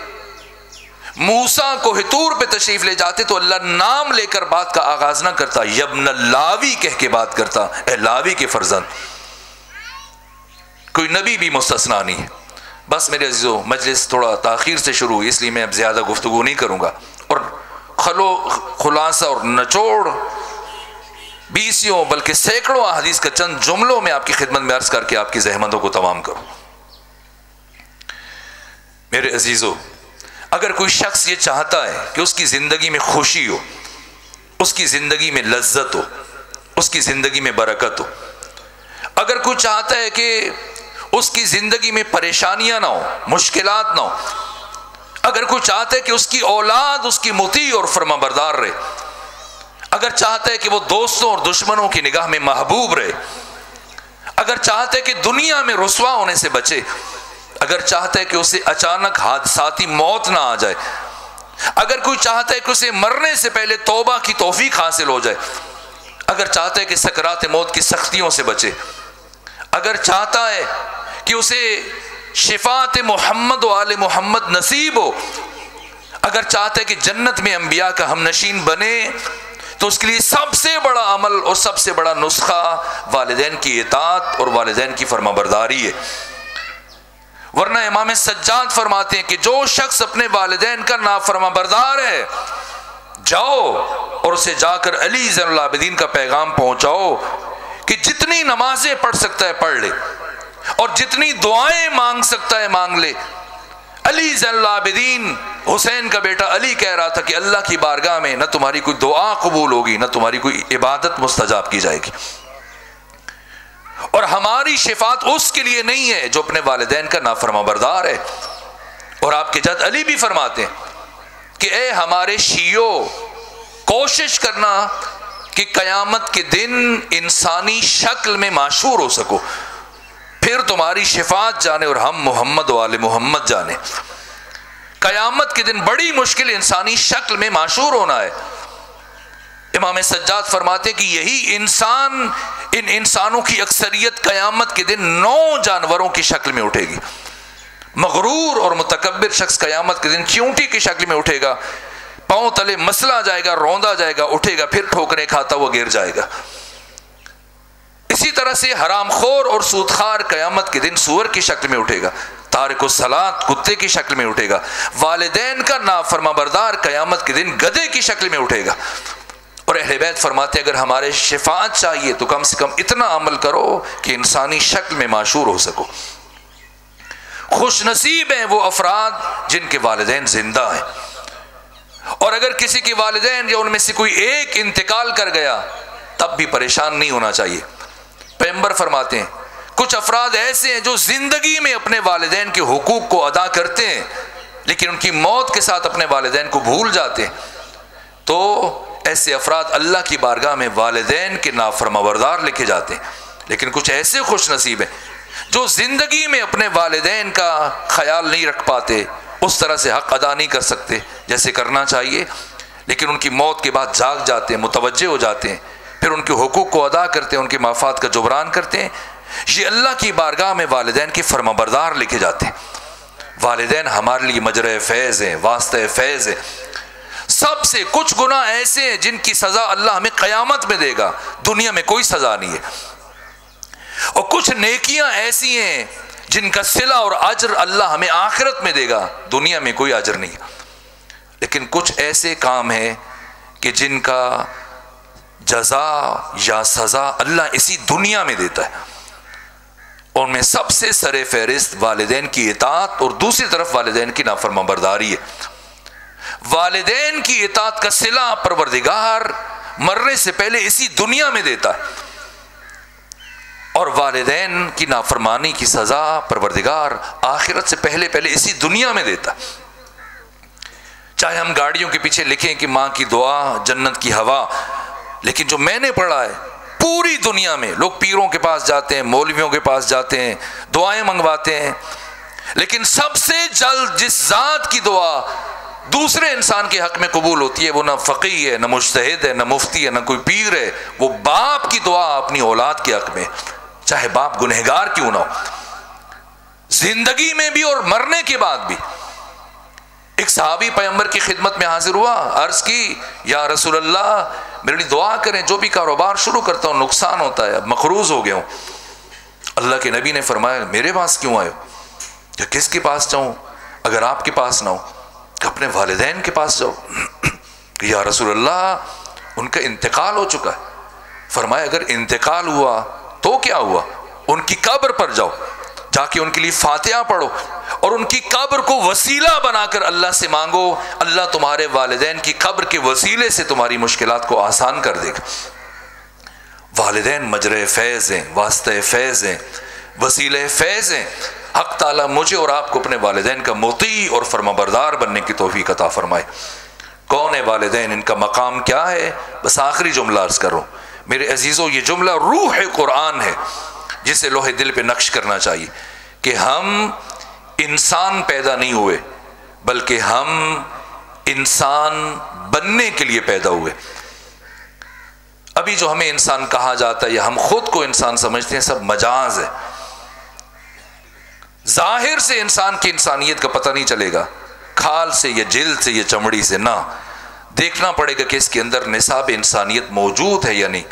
موسیٰ کو حتور پہ تشریف لے جاتے تو اللہ نام لے کر بات کا آغاز نہ کرتا، یبن لاوی کہہ کے بات کرتا، اے لاوی کے فرزند۔ کوئی نبی بھی مستثنا نہیں ہے۔ بس میرے عزیزو، مجلس تھوڑا تاخیر سے شروع ہوئی، اس لیے میں اب زیادہ گفتگو نہیں کروں گا، اور خلاصہ اور نچوڑ 20 بلکہ سینکڑوں احادیث کا چند جملوں میں آپ کی خدمت میں عرض کر کے آپ کی زحمتوں کو تمام کروں۔ میرے عزیزو، اگر کوئی شخص یہ چاہتا ہے کہ اس کی زندگی میں خوشی ہو، اس کی زندگی میں لذت ہو، اس کی زندگی میں برکت ہو، اگر کوئی چاہتا ہے کہ اس کی زندگی میں پریشانیاں نہ ہو، مشکلات نہ ہو، اگر کوئی چاہتا ہے کہ اس کی اولاد اس کی مطیع اور فرما بردار رہے، اگر چاہتا ہے کہ وہ دوستوں اور دشمنوں کی نگاہ میں محبوب رہے، اگر چاہتا ہے کہ دنیا میں رسوا ہونے سے بچے، اگر چاہتا ہے کہ اسے اچانک حادثاتی موت نہ آ جائے، اگر کوئی چاہتا ہے کہ اسے مرنے سے پہلے توبہ کی توفیق حاصل ہو جائے، اگر چاہتا ہے کہ سکرات موت کی سختیوں سے بچے، اگر چاہتا ہے کہ اسے شفاعت محمد و آل محمد نصیب ہو، اگر چاہتا ہے کہ جنت میں انبیاء کا ہم نشین بنے، تو اس کے لیے سب سے بڑا عمل اور سب سے بڑا نسخہ والدین کی اطاعت اور والدین کی فرما برداری ہے۔ ورنہ امام سجاد فرماتے ہیں کہ جو شخص اپنے والدین کا نافرما بردار ہے، جاؤ اور اسے جا کر علی زین العابدین کا پیغام پہنچاؤ کہ جتنی نمازیں پڑھ سکتا ہے پڑھ لے اور جتنی دعائیں مانگ سکتا ہے مانگ لے۔ علی زین العابدین حسین کا بیٹا علی کہہ رہا تھا کہ اللہ کی بارگاہ میں نہ تمہاری کوئی دعا قبول ہوگی نہ تمہاری کوئی عبادت مستجاب کی جائے گی، اور ہماری شفاعت اس کے لیے نہیں ہے جو اپنے والدین کا نافرما بردار ہے۔ اور آپ کے جد علی بھی فرماتے ہیں کہ اے ہمارے شیعوں، کوشش کرنا کہ قیامت کے دن انسانی شکل میں معشور ہو سکو، پھر تمہاری شفاعت جانے اور ہم محمد و آل محمد جانے۔ قیامت کے دن بڑی مشکل انسانی شکل میں معشور ہونا ہے۔ امام سجاد فرماتے ہیں کہ یہی انسان، ان انسانوں کی اکثریت قیامت کے دن 9 جانوروں کی شکل میں اٹھے گی۔ مغرور اور متکبر شخص قیامت کے دن چیونٹی کی شکل میں اٹھے گا، پاؤں تلے مسلا جائے گا، روندا جائے گا، اٹھے گا، پھر ٹھوکریں کھاتا ہوا گر جائے گا۔ اسی طرح سے حرام خور اور سودخار قیامت کے دن سور کی شکل میں اٹھے گا، تارک الصلاۃ کتے کی شکل میں اٹھے گا، والدین کا نافرما بردار قیامت کے دن گدھے کی شکل میں اٹھے گا۔ اور اہل بیت فرماتے ہیں اگر ہمارے شفاعت چاہیے تو کم سے کم اتنا عمل کرو کہ انسانی شکل میں معشور ہو سکو۔ خوش نصیب ہیں وہ افراد جن کے والدین زندہ ہیں، اور اگر کسی کے والدین یا ان میں سے کوئی ایک انتقال کر گیا تب بھی پریشان نہیں ہونا چاہیے۔ پیغمبر فرماتے ہیں کچھ افراد ایسے ہیں جو زندگی میں اپنے والدین کے حقوق کو ادا کرتے ہیں لیکن ان کی موت کے ساتھ اپنے والدین کو بھول جاتے ہیں۔ تو ایسے افراد اللہ کی بارگاہ میں والدین کے نافرمانبردار لکھے جاتے ہیں. لیکن کچھ ایسے خوش نصیب ہیں جو زندگی میں اپنے والدین کا خیال نہیں رکھ پاتے، اس طرح سے حق ادا نہیں کر سکتے جیسے کرنا چاہیے، لیکن ان کی موت کے بعد جاگ جاتے ہیں، متوجہ ہو جاتے ہیں، پھر ان کے حقوق کو ادا کرتے ہیں، ان کے مفاد کا جبران کرتے ہیں. یہ اللہ کی بارگاہ میں والدین کے فرمانبردار لکھے جاتے ہیں. والدین ہمارے لیے مجرے فیض ہیں، واسطہ فیض ہیں. سب سے کچھ گناہ ایسے ہیں جن کی سزا اللہ ہمیں قیامت میں دے گا، دنیا میں کوئی سزا نہیں ہے. اور کچھ نیکیاں ایسی ہیں جن کا صلہ اور اجر اللہ ہمیں آخرت میں دے گا، دنیا میں کوئی اجر نہیں. لیکن کچھ ایسے کام ہیں کہ جن کا جزا یا سزا اللہ اسی دنیا میں دیتا ہے. ان میں سب سے سر فہرست والدین کی اطاعت اور دوسری طرف والدین کی نافرمانبرداری ہے. والدین کی اطاعت کا صلہ پروردگار مرنے سے پہلے اسی دنیا میں دیتا ہے، اور والدین کی نافرمانی کی سزا پروردگار آخرت سے پہلے اسی دنیا میں دیتا ہے. چاہے ہم گاڑیوں کے پیچھے لکھیں کہ ماں کی دعا، جنت کی ہوا، لیکن جو میں نے پڑھا ہے پوری دنیا میں لوگ پیروں کے پاس جاتے ہیں، مولویوں کے پاس جاتے ہیں، دعائیں منگواتے ہیں، لیکن سب سے جلد جس ذات کی دعا دوسرے انسان کے حق میں قبول ہوتی ہے وہ نہ فقیہ ہے، نہ مجتہد ہے، نہ مفتی ہے، نہ کوئی پیر ہے، وہ باپ کی دعا اپنی اولاد کے حق میں، چاہے باپ گنہگار کیوں نہ ہو، زندگی میں بھی اور مرنے کے بعد بھی. ایک صحابی پیغمبر کی خدمت میں حاضر ہوا، عرض کی یا رسول اللہ میرے لیے دعا کریں، جو بھی کاروبار شروع کرتا ہوں نقصان ہوتا ہے، اب مقروض ہو گیا ہوں. اللہ کے نبی نے فرمایا میرے پاس کیوں آئے ہو؟ کہ کس کے پاس جاؤں اگر آپ کے پاس نہ ہو؟ کہ اپنے والدین کے پاس جاؤ. کہ یا رسول اللہ ان کا انتقال ہو چکا ہے. فرمایا اگر انتقال ہوا تو کیا ہوا، ان کی قبر پر جاؤ، جا کے ان کے لیے فاتحہ پڑھو اور ان کی قبر کو وسیلہ بنا کر اللہ سے مانگو، اللہ تمہارے والدین کی قبر کے وسیلے سے تمہاری مشکلات کو آسان کر دے گا. والدین مجرے فیض ہیں، واسطہ فیض ہیں، وسیلہ فیض ہیں. حق تعالیٰ مجھے اور آپ کو اپنے والدین کا مطیع اور فرمانبردار بننے کی توفیق عطا فرمائے. کون ہے والدین، ان کا مقام کیا ہے؟ بس آخری جملہ عرض کروں میرے عزیزوں، یہ جملہ روح قرآن ہے جسے لوح دل پہ نقش کرنا چاہیے کہ ہم انسان پیدا نہیں ہوئے بلکہ ہم انسان بننے کے لیے پیدا ہوئے. ابھی جو ہمیں انسان کہا جاتا ہے یا ہم خود کو انسان سمجھتے ہیں سب مجاز ہے. ظاہر سے انسان کی انسانیت کا پتہ نہیں چلے گا، کھال سے یا جلد سے یا چمڑی سے، نہ دیکھنا پڑے گا کہ اس کے اندر نصاب انسانیت موجود ہے یا نہیں.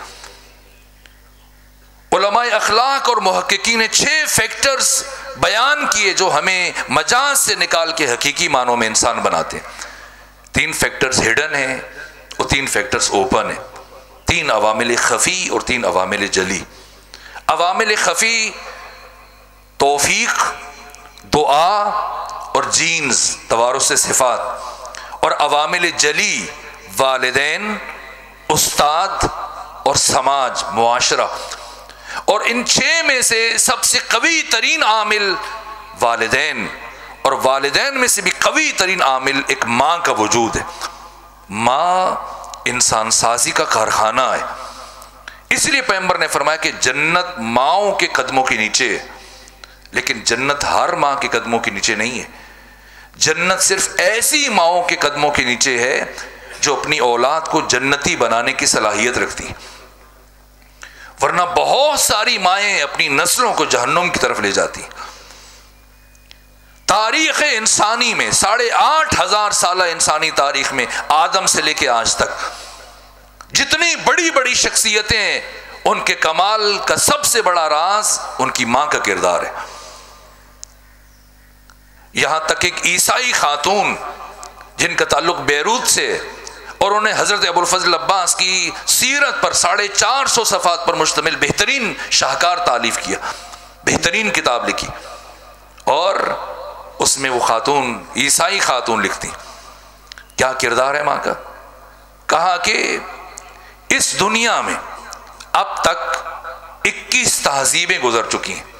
علماء اخلاق اور محققین نے 6 فیکٹرز بیان کیے جو ہمیں مجاز سے نکال کے حقیقی معنوں میں انسان بناتے ہیں. 3 فیکٹرز ہڈن ہیں اور 3 فیکٹرز اوپن ہیں. 3 عوامل خفی اور 3 عوامل جلی. عوامل خفی توفیق، دعا اور جینز، توارث صفات، اور عوامل جلی والدین، استاد اور سماج، معاشرہ. اور ان 6 میں سے سب سے قوی ترین عامل والدین، اور والدین میں سے بھی قوی ترین عامل ایک ماں کا وجود ہے. ماں انسان سازی کا کارخانہ ہے. اس لیے پیغمبر نے فرمایا کہ جنت ماؤں کے قدموں کے نیچے ہے، لیکن جنت ہر ماں کے قدموں کے نیچے نہیں ہے. جنت صرف ایسی ماؤں کے قدموں کے نیچے ہے جو اپنی اولاد کو جنتی بنانے کی صلاحیت رکھتی ہیں، ورنہ بہت ساری مائیں اپنی نسلوں کو جہنم کی طرف لے جاتی ہیں. تاریخ انسانی میں 8,500 سالہ انسانی تاریخ میں آدم سے لے کے آج تک جتنی بڑی بڑی شخصیتیں ہیں، ان کے کمال کا سب سے بڑا راز ان کی ماں کا کردار ہے. یہاں تک ایک عیسائی خاتون جن کا تعلق بیروت سے، اور انہیں حضرت ابو الفضل عباس کی سیرت پر 450 صفحات پر مشتمل بہترین شاہکار تالیف کیا، بہترین کتاب لکھی، اور اس میں وہ خاتون عیسائی خاتون لکھتی کیا کردار ہے ماں کا. کہا کہ اس دنیا میں اب تک 21 تہذیبیں گزر چکی ہیں.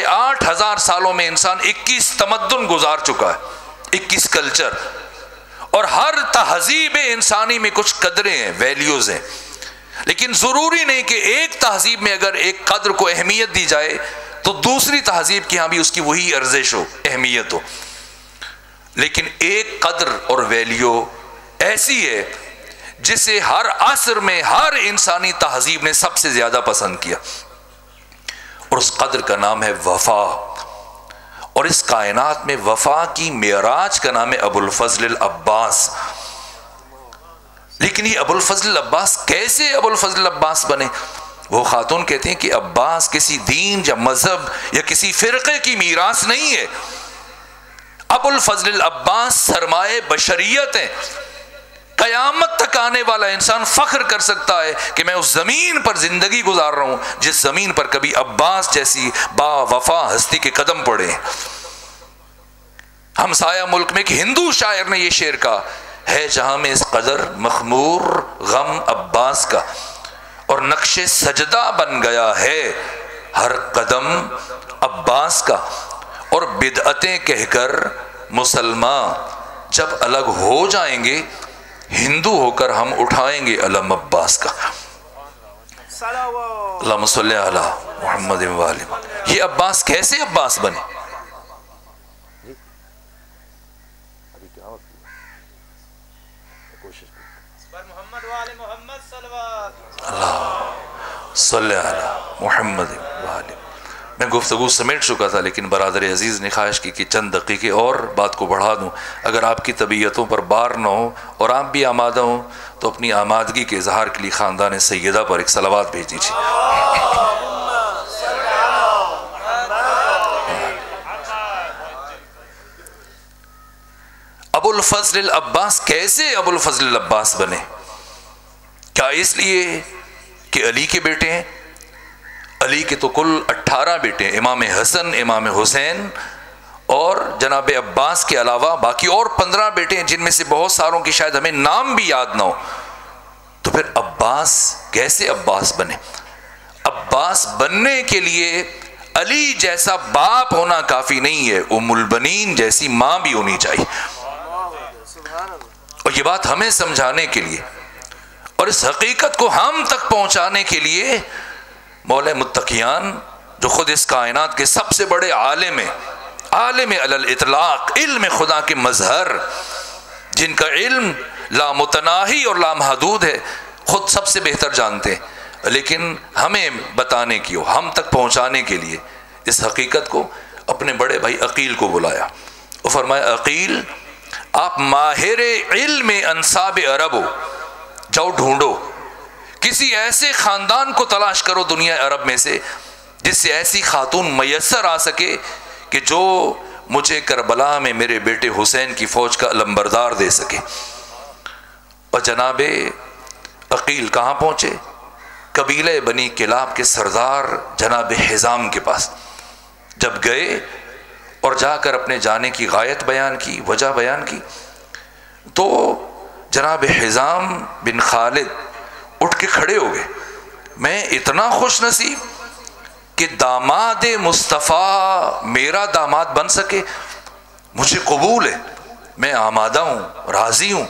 8,500 سالوں میں انسان 21 تمدن گزار چکا ہے، 21 کلچر، اور ہر تہذیب انسانی میں کچھ قدریں ہیں، ویلیوز ہیں، لیکن ضروری نہیں کہ ایک تہذیب میں اگر ایک قدر کو اہمیت دی جائے تو دوسری تہذیب کی ہاں بھی اس کی وہی ارزش ہو، اہمیت ہو. لیکن ایک قدر اور ویلیو ایسی ہے جسے ہر عصر میں ہر انسانی تہذیب نے سب سے زیادہ پسند کیا، اور اس قدر کا نام ہے وفا. اور اس کائنات میں وفا کی معراج کا نام ہے ابو الفضل العباس. لیکن یہ ابو الفضل العباس کیسے ابو الفضل العباس بنے؟ وہ خاتون کہتے ہیں کہ عباس کسی دین یا مذہب یا کسی فرقے کی میراث نہیں ہے. ابو الفضل العباس سرمایہ بشریت ہیں. قیامت تک آنے والا انسان فخر کر سکتا ہے کہ میں اس زمین پر زندگی گزار رہا ہوں جس زمین پر کبھی عباس جیسی با وفا ہستی کے قدم پڑے. ہمسایہ ملک میں ایک ہندو شاعر نے یہ شعر کہا ہے، جہاں میں اس قدر مخمور غم عباس کا، اور نقش سجدہ بن گیا ہے ہر قدم عباس کا. اور بدعتیں کہہ کر مسلمان جب الگ ہو جائیں گے، ہندو ہو کر ہم اٹھائیں گے علم عباس کا. اللہم صلی علی محمد وآلہ. یہ عباس کیسے عباس بنے؟ محمد وآل محمد صلوات اللہ صلی علی محمد وآلہ. میں گفتگو سمیٹ چکا تھا لیکن برادر عزیز نے خواہش کی کہ چند دقیقے اور بات کو بڑھا دوں. اگر آپ کی طبیعتوں پر بار نہ ہو اور آپ بھی آمادہ ہوں تو اپنی آمادگی کے اظہار کے لیے خاندان سیدہ پر ایک صلوات بھیج دیجیے. ابو الفضل العباس کیسے ابو الفضل العباس بنے؟ کیا اس لیے کہ علی کے بیٹے ہیں؟ علی کے تو کل 18 بیٹے ہیں، امام حسن، امام حسین اور جناب عباس کے علاوہ باقی اور 15 بیٹے ہیں جن میں سے بہت ساروں کی شاید ہمیں نام بھی یاد نہ ہو. تو پھر عباس کیسے عباس بنے؟ عباس بننے کے لیے علی جیسا باپ ہونا کافی نہیں ہے، ام البنین جیسی ماں بھی ہونی چاہیے. اور یہ بات ہمیں سمجھانے کے لیے اور اس حقیقت کو ہم تک پہنچانے کے لیے مولا متقیان جو خود اس کائنات کے سب سے بڑے عالم ہیں، عالم علی الاطلاق، علم خدا کے مظہر، جن کا علم لامتناہی اور لامحدود ہے، خود سب سے بہتر جانتے ہیں، لیکن ہمیں بتانے کی، ہم تک پہنچانے کے لیے اس حقیقت کو اپنے بڑے بھائی عقیل کو بلایا اور فرمایا عقیل آپ ماہر علم انساب عرب ہو، جاؤ ڈھونڈو کسی ایسے خاندان کو تلاش کرو دنیا عرب میں سے جس سے ایسی خاتون میسر آ سکے کہ جو مجھے کربلا میں میرے بیٹے حسین کی فوج کا علمبردار دے سکے. اور جناب عقیل کہاں پہنچے؟ قبیلہ بنی کلاب کے سردار جناب حزام کے پاس. جب گئے اور جا کر اپنے جانے کی غایت بیان کی، وجہ بیان کی، تو جناب حزام بن خالد اٹھ کے کھڑے ہو گئے. میں اتنا خوش نصیب کہ داماد مصطفیٰ میرا داماد بن سکے، مجھے قبول ہے، میں آمادہ ہوں، راضی ہوں.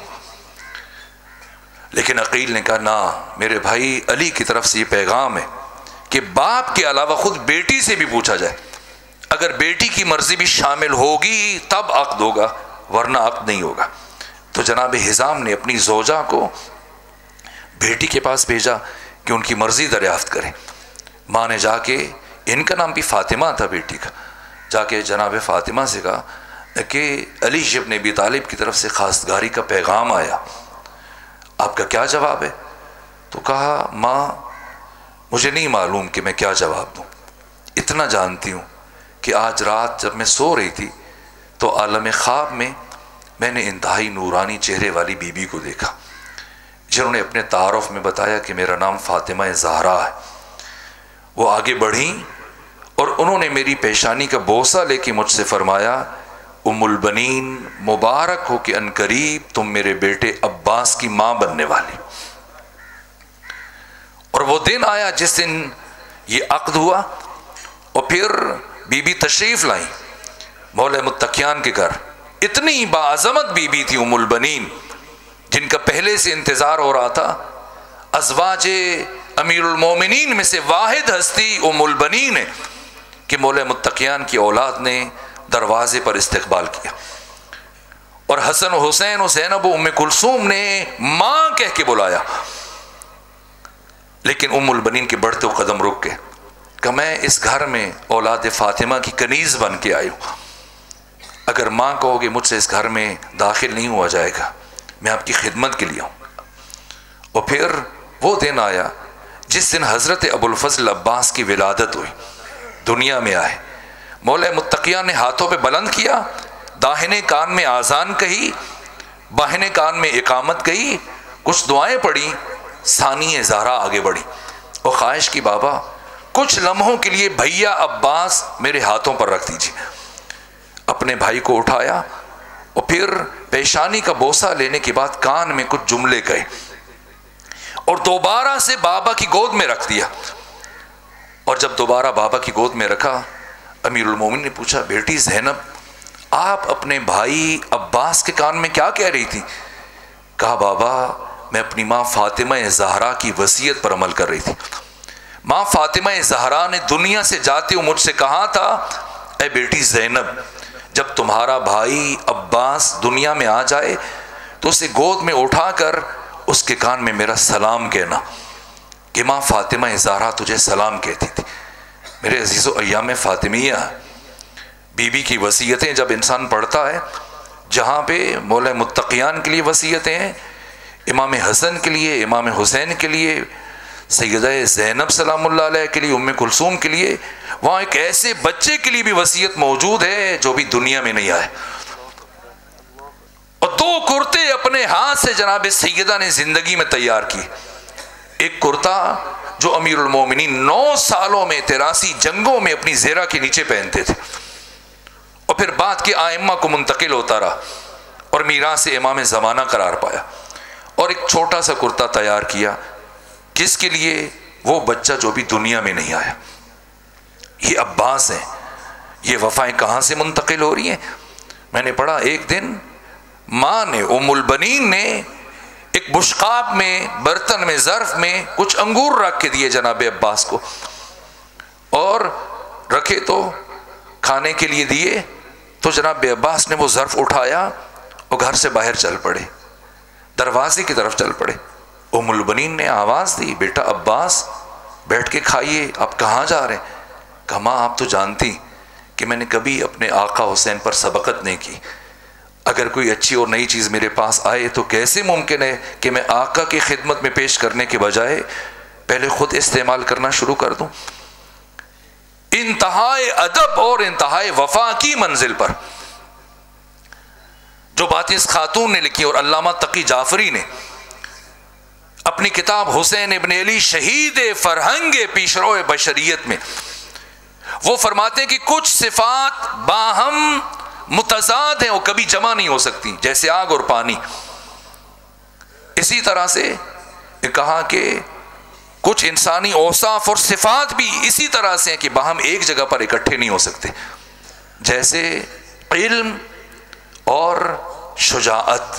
لیکن عقیل نے کہا نہ میرے بھائی، علی کی طرف سے یہ پیغام ہے کہ باپ کے علاوہ خود بیٹی سے بھی پوچھا جائے، اگر بیٹی کی مرضی بھی شامل ہوگی تب عقد ہوگا ورنہ عقد نہیں ہوگا. تو جناب حزام نے اپنی زوجہ کو بیٹی کے پاس بھیجا کہ ان کی مرضی دریافت کریں. ماں نے جا کے، ان کا نام بھی فاطمہ تھا بیٹی کا، جا کے جناب فاطمہ سے کہا کہ علی ابن ابی طالب کی طرف سے خواستگاری کا پیغام آیا، آپ کا کیا جواب ہے؟ تو کہا ماں مجھے نہیں معلوم کہ میں کیا جواب دوں، اتنا جانتی ہوں کہ آج رات جب میں سو رہی تھی تو عالم خواب میں نے انتہائی نورانی چہرے والی بی بی کو دیکھا جنہوں نے اپنے تعارف میں بتایا کہ میرا نام فاطمہ زہرا ہے. وہ آگے بڑھیں اور انہوں نے میری پیشانی کا بوسہ لے کے مجھ سے فرمایا ام البنین مبارک ہو کہ عنقریب تم میرے بیٹے عباس کی ماں بننے والی. اور وہ دن آیا جس دن یہ عقد ہوا اور پھر بی بی تشریف لائیں مولا متقیان کے گھر. اتنی باعظمت بی بی تھی ام البنین، جن کا پہلے سے انتظار ہو رہا تھا۔ ازواج امیر المومنین میں سے واحد ہستی ام البنین ہے کہ مولا متقیان کی اولاد نے دروازے پر استقبال کیا، اور حسن و حسین و زینب و ام کلثوم نے ماں کہہ کے بلایا، لیکن ام البنین کے بڑھتے قدم رک گئے کہ میں اس گھر میں اولاد فاطمہ کی کنیز بن کے آئی ہوں، اگر ماں کہو گے مجھ سے اس گھر میں داخل نہیں ہوا جائے گا، میں آپ کی خدمت کے لیے ہوں۔ اور پھر وہ دن آیا جس دن حضرت ابو الفضل عباس کی ولادت ہوئی، دنیا میں آئے۔ مولا متقیان نے ہاتھوں پہ بلند کیا، داہنے کان میں آذان کہی، باہنے کان میں اقامت کہی، کچھ دعائیں پڑھی، ثانی زہرا آگے بڑھی اور خواہش کی بابا کچھ لمحوں کے لیے بھیا عباس میرے ہاتھوں پر رکھ دیجیے۔ اپنے بھائی کو اٹھایا اور پھر پیشانی کا بوسہ لینے کے بعد کان میں کچھ جملے کہے اور دوبارہ سے بابا کی گود میں رکھ دیا۔ اور جب دوبارہ بابا کی گود میں رکھا، امیر المومنین نے پوچھا بیٹی زینب آپ اپنے بھائی عباس کے کان میں کیا کہہ رہی تھی؟ کہا بابا میں اپنی ماں فاطمہ زہرا کی وصیت پر عمل کر رہی تھی۔ ماں فاطمہ زہرا نے دنیا سے جاتے ہوئے مجھ سے کہا تھا اے بیٹی زینب جب تمہارا بھائی عباس دنیا میں آ جائے تو اسے گود میں اٹھا کر اس کے کان میں میرا سلام کہنا کہ ماں فاطمہ زہرا تجھے سلام کہتی تھی۔ میرے عزیز و ایام فاطمیہ بی بی کی وصیتیں جب انسان پڑھتا ہے، جہاں پہ مولا متقیان کے لیے وصیتیں ہیں، امام حسن کے لیے، امام حسین کے لیے، سیدہ زینب سلام اللہ علیہ کے لیے، ام کلثوم کے لیے، وہاں ایک ایسے بچے کے لیے بھی وصیت موجود ہے جو بھی دنیا میں نہیں آئے۔ اور 2 کرتے اپنے ہاتھ سے جناب سیدہ نے زندگی میں تیار کی۔ ایک کرتا جو امیر المومنین 9 سالوں میں 83 جنگوں میں اپنی زیرہ کے نیچے پہنتے تھے اور پھر بعد کے آئمہ کو منتقل ہوتا رہا اور میراث امام زمانہ قرار پایا، اور ایک چھوٹا سا کرتا تیار کیا جس کے لیے وہ بچہ جو بھی دنیا میں نہیں آیا۔ یہ عباس ہیں، یہ وفائیں کہاں سے منتقل ہو رہی ہیں؟ میں نے پڑھا ایک دن ماں نے ام البنین نے ایک بشقاب میں، برتن میں، ظرف میں کچھ انگور رکھ کے دیے جناب عباس کو، اور رکھے تو کھانے کے لیے دیے تو جناب عباس نے وہ ظرف اٹھایا اور گھر سے باہر چل پڑے، دروازے کی طرف چل پڑے۔ ام البنین نے آواز دی بیٹا عباس بیٹھ کے کھائیے، آپ کہاں جا رہے ہیں؟ کہا ماں آپ تو جانتی کہ میں نے کبھی اپنے آقا حسین پر سبقت نہیں کی، اگر کوئی اچھی اور نئی چیز میرے پاس آئے تو کیسے ممکن ہے کہ میں آقا کی خدمت میں پیش کرنے کے بجائے پہلے خود استعمال کرنا شروع کر دوں۔ انتہائے ادب اور انتہائے وفا کی منزل پر جو باتیں اس خاتون نے لکھی، اور علامہ تقی جعفری نے اپنی کتاب حسین ابن علی شہید فرہنگ پیشرو بشریت میں وہ فرماتے ہیں کہ کچھ صفات باہم متضاد ہیں اور کبھی جمع نہیں ہو سکتی، جیسے آگ اور پانی۔ اسی طرح سے کہا کہ کچھ انسانی اوصاف اور صفات بھی اسی طرح سے ہیں کہ باہم ایک جگہ پر اکٹھے نہیں ہو سکتے، جیسے علم اور شجاعت،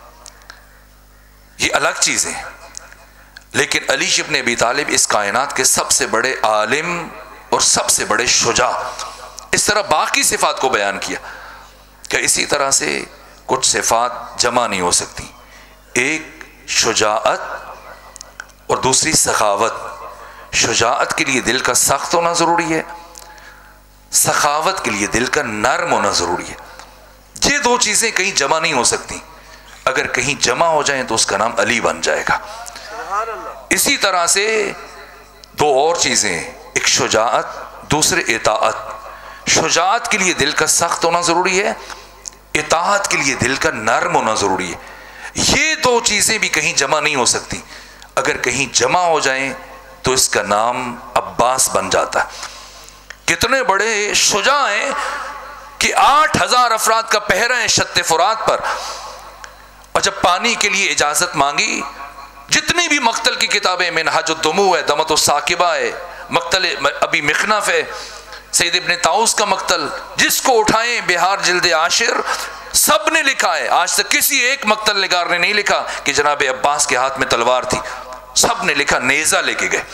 یہ الگ چیزیں ہیں، لیکن علی ابن ابی طالب اس کائنات کے سب سے بڑے عالم اور سب سے بڑے شجاع، اس طرح باقی صفات کو بیان کیا کہ اسی طرح سے کچھ صفات جمع نہیں ہو سکتی، ایک شجاعت اور دوسری سخاوت۔ شجاعت کے لیے دل کا سخت ہونا ضروری ہے، سخاوت کے لیے دل کا نرم ہونا ضروری ہے۔ یہ 2 چیزیں کہیں جمع نہیں ہو سکتی، اگر کہیں جمع ہو جائیں تو اس کا نام علی بن جائے گا۔ اسی طرح سے 2 اور چیزیں، ایک شجاعت، دوسرے اطاعت۔ شجاعت کے لیے دل کا سخت ہونا ضروری ہے، اطاعت کے لیے دل کا نرم ہونا ضروری ہے۔ یہ 2 چیزیں بھی کہیں جمع نہیں ہو سکتی، اگر کہیں جمع ہو جائیں تو اس کا نام عباس بن جاتا ہے۔ کتنے بڑے شجاع ہیں کہ 8000 افراد کا پہرا ہے شط فرات پر، اور جب پانی کے لیے اجازت مانگی، جتنی بھی مقتل کی کتابیں، منہاج الدموع ہے، دمۃ الثاقبہ ہے، مقتل ابی مخنف ہے، سید ابن طاؤس کا مقتل، جس کو اٹھائیں بہار جلد 10 سب نے لکھا ہے، آج تک کسی ایک مقتل نگار نے نہیں لکھا کہ جناب عباس کے ہاتھ میں تلوار تھی. سب نے لکھا نیزہ لے کے گئے،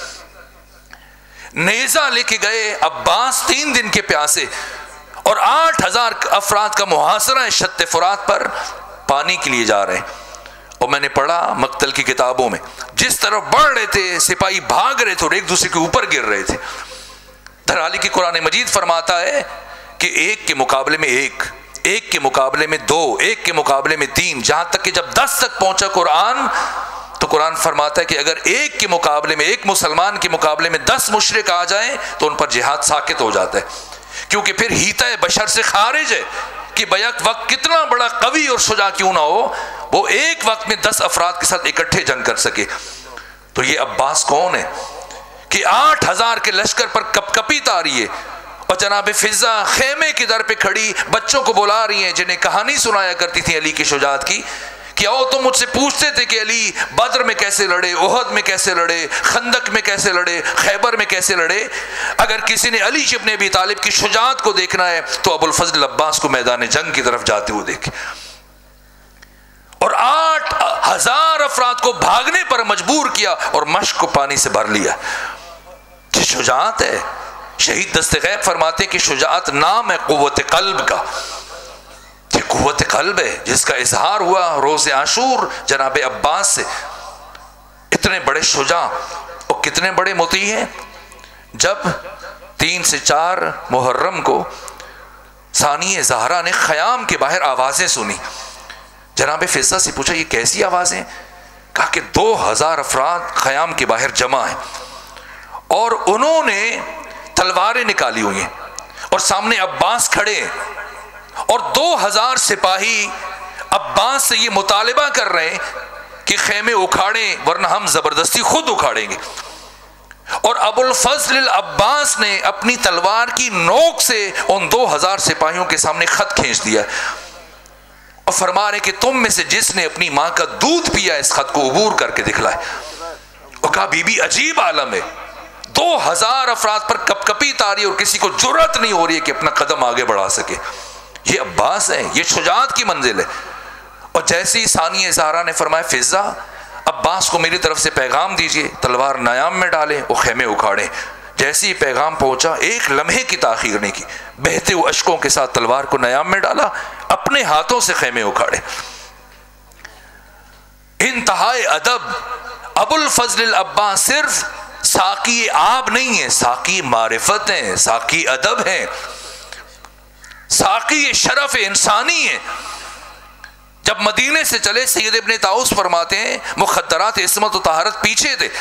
نیزہ لے کے گئے. عباس 3 دن کے پیاسے اور 8000 افراد کا محاصرہ شط فرات پر پانی کے لیے جا رہے ہیں. اور میں نے پڑھا مقتل کی کتابوں میں جس طرف بڑھ رہے تھے سپاہی بھاگ رہے تھے اور ایک دوسرے کے اوپر گر رہے تھے. درالی کی قرآن مجید فرماتا ہے کہ ایک کے مقابلے میں ایک کے مقابلے میں 2، ایک کے مقابلے میں 3، جہاں تک کہ جب 10 تک پہنچا قرآن تو قرآن فرماتا ہے کہ اگر ایک کے مقابلے میں، ایک مسلمان کے مقابلے میں 10 مشرک آ جائیں تو ان پر جہاد ساکت ہو جاتا ہے، کیونکہ پھر ہیتا بشر سے خارج ہے کہ بیک وقت کتنا بڑا قوی اور شجاع کیوں نہ ہو وہ ایک وقت میں 10 افراد کے ساتھ اکٹھے جنگ کر سکے. تو یہ عباس کون ہے کہ 8000 کے لشکر پر کپ کپی تاری ہے، اور جناب فضہ خیمے کی در پہ کھڑی بچوں کو بلا رہی ہیں جنہیں کہانی سنایا کرتی تھی علی کی شجاعت کی کہ آؤ تم مجھ سے پوچھتے تھے کہ علی بدر میں کیسے لڑے، احد میں کیسے لڑے، خندق میں کیسے لڑے، خیبر میں کیسے لڑے. اگر کسی نے علی ابن ابی طالب کی شجاعت کو دیکھنا ہے تو ابو الفضل عباس کو میدان جنگ کی طرف جاتے ہوئے دیکھے. اور 8000 افراد کو بھاگنے پر مجبور کیا اور مشق کو پانی سے بھر لیا. یہ شجاعت ہے. شہید دست غیب فرماتے ہیں کہ شجاعت نام ہے قوت قلب کا. یہ قوت قلب ہے جس کا اظہار ہوا روز عاشور جناب عباس سے. اتنے بڑے شجاع اور کتنے بڑے مطیع ہیں. جب 3 سے 4 محرم کو ثانیہ زہرا نے خیام کے باہر آوازیں سنی. جناب فضہ سے پوچھا یہ کیسی آوازیں؟ کہا کہ 2000 افراد خیام کے باہر جمع ہیں اور انہوں نے تلواریں نکالی ہوئی ہیں اور سامنے عباس کھڑے ہیں اور 2000 سپاہی عباس سے یہ مطالبہ کر رہے ہیں کہ خیمے اکھاڑیں ورنہ ہم زبردستی خود اکھاڑیں گے. اور ابو الفضل العباس نے اپنی تلوار کی نوک سے ان 2000 سپاہیوں کے سامنے خط کھینچ دیا اور فرما رہے کہ تم میں سے جس نے اپنی ماں کا دودھ پیا اس خط کو عبور کر کے دکھلائے. اور کہا بی بی عجیب عالم ہے، 2000 افراد پر کپ کپی تاری اور کسی کو جرأت نہیں ہو رہی ہے کہ اپنا قدم آگے بڑھا سکے. یہ عباس ہے، یہ شجاعت کی منزل ہے. اور جیسے ہی ثانیہ زہرا نے فرمایا فضہ عباس کو میری طرف سے پیغام دیجئے، تلوار نیام میں ڈالیں اور خیمے اکھاڑیں. جیسے ہی پیغام پہنچا ایک لمحے کی تاخیر نہیں کی، بہتے ہوئے اشکوں کے ساتھ تلوار کو نیام میں ڈالا، اپنے ہاتھوں سے خیمے اکھاڑے. انتہائی ادب. ابو الفضل العباس صرف ساقی آب نہیں ہے، ساقی معرفت ہیں، ساقی ادب ہیں، ساقی شرف انسانی ہے. جب مدینے سے چلے سید ابن طاؤس فرماتے ہیں مخدرات عصمت و طہارت پیچھے تھے،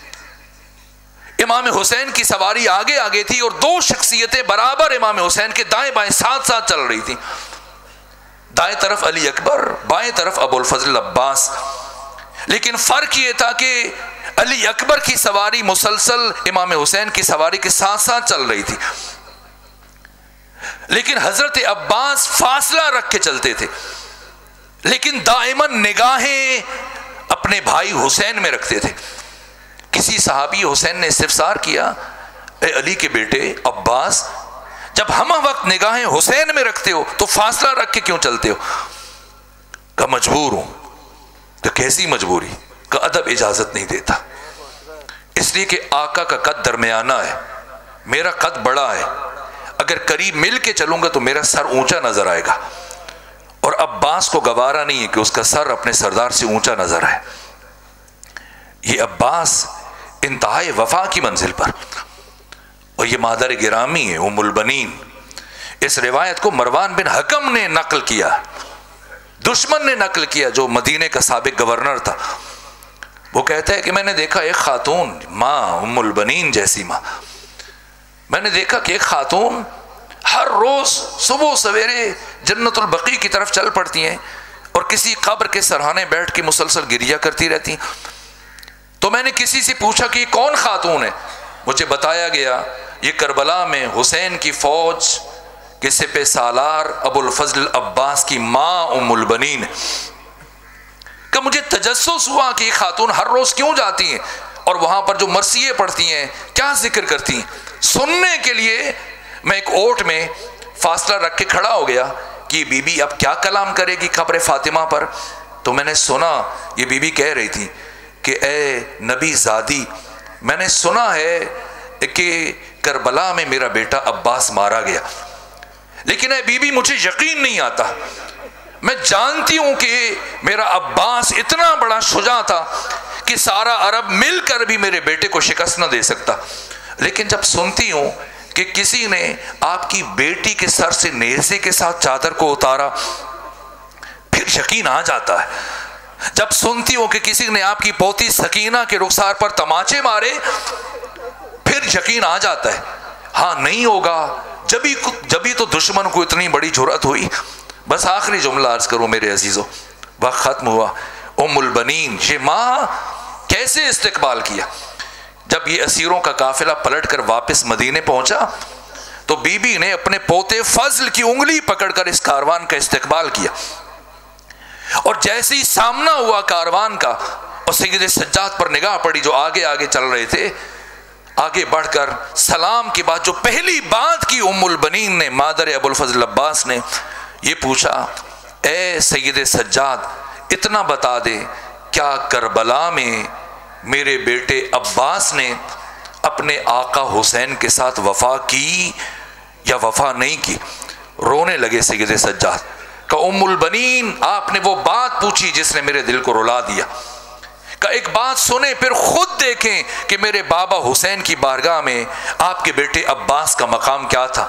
امام حسین کی سواری آگے آگے تھی اور 2 شخصیتیں برابر امام حسین کے دائیں بائیں ساتھ ساتھ چل رہی تھیں. دائیں طرف علی اکبر، بائیں طرف ابو الفضل عباس. لیکن فرق یہ تھا کہ علی اکبر کی سواری مسلسل امام حسین کی سواری کے ساتھ ساتھ چل رہی تھی، لیکن حضرت عباس فاصلہ رکھ کے چلتے تھے، لیکن دائماً نگاہیں اپنے بھائی حسین میں رکھتے تھے. کسی صحابی حسین نے استفسار کیا اے علی کے بیٹے عباس، جب ہم وقت نگاہیں حسین میں رکھتے ہو تو فاصلہ رکھ کے کیوں چلتے ہو؟ کہ مجبور ہوں. کہ کیسی مجبوری؟ کہ ادب اجازت نہیں دیتا. اس لیے کہ آقا کا قد درمیانہ ہے، میرا قد بڑا ہے، اگر قریب مل کے چلوں گا تو میرا سر اونچا نظر آئے گا، اور عباس کو گوارا نہیں ہے کہ اس کا سر اپنے سردار سے اونچا نظر آئے. یہ عباس انتہائی وفا کی منزل پر، اور یہ مادر گرامی ہے ام البنین. اس روایت کو مروان بن حکم نے نقل کیا، دشمن نے نقل کیا جو مدینے کا سابق گورنر تھا. وہ کہتا ہے کہ میں نے دیکھا ایک خاتون، ماں ام البنین جیسی ماں، میں نے دیکھا کہ ایک خاتون ہر روز صبح سویرے جنت البقیع کی طرف چل پڑتی ہیں اور کسی قبر کے سرہانے بیٹھ کے مسلسل گریہ کرتی رہتی ہیں. تو میں نے کسی سے پوچھا کہ یہ کون خاتون ہے؟ مجھے بتایا گیا یہ کربلا میں حسین کی فوج کے سپہ سالار ابو الفضل عباس کی ماں ام البنین. کہ مجھے تجسس ہوا کہ یہ خاتون ہر روز کیوں جاتی ہیں اور وہاں پر جو مرثیے پڑھتی ہیں کیا ذکر کرتی ہیں. سننے کے لیے میں ایک اوٹ میں فاصلہ رکھ کے کھڑا ہو گیا. کہ بی بی اب کیا کلام کرے گی قبر فاطمہ پر. تو میں نے سنا یہ بی بی کہہ رہی تھی کہ اے نبی زادی، میں نے سنا ہے کہ کربلا میں میرا بیٹا عباس مارا گیا، لیکن اے بی بی مجھے یقین نہیں آتا. میں جانتی ہوں کہ میرا عباس اتنا بڑا شجاع تھا کہ سارا عرب مل کر بھی میرے بیٹے کو شکست نہ دے سکتا، لیکن جب سنتی ہوں کہ کسی نے آپ کی بیٹی کے سر سے نیزے کے ساتھ چادر کو اتارا، پھر یقین آ جاتا ہے. جب سنتی ہوں کہ کسی نے آپ کی پوتی سکینہ کے رخسار پر تماچے مارے، پھر یقین آ جاتا ہے ہاں نہیں ہوگا. جبھی تو دشمن کو اتنی بڑی جرأت ہوئی. بس آخری جملہ عرض کروں میرے عزیزو، وقت ختم ہوا. ام البنین، یہ ماں کیسے استقبال کیا. جب یہ اسیروں کا قافلہ پلٹ کر واپس مدینے پہنچا تو بی بی نے اپنے پوتے فضل کی انگلی پکڑ کر اس کاروان کا استقبال کیا، اور جیسے ہی سامنا ہوا کاروان کا اور سید سجاد پر نگاہ پڑی جو آگے آگے چل رہے تھے، آگے بڑھ کر سلام کے بعد جو پہلی بات کی ام البنین نے، مادر ابو الفضل عباس نے، یہ پوچھا اے سید سجاد اتنا بتا دے کیا کربلا میں میرے بیٹے عباس نے اپنے آقا حسین کے ساتھ وفا کی یا وفا نہیں کی. رونے لگے سید سجاد کہ ام البنین آپ نے وہ بات پوچھی جس نے میرے دل کو رلا دیا. کہ ایک بات سنیں پھر خود دیکھیں کہ میرے بابا حسین کی بارگاہ میں آپ کے بیٹے عباس کا مقام کیا تھا.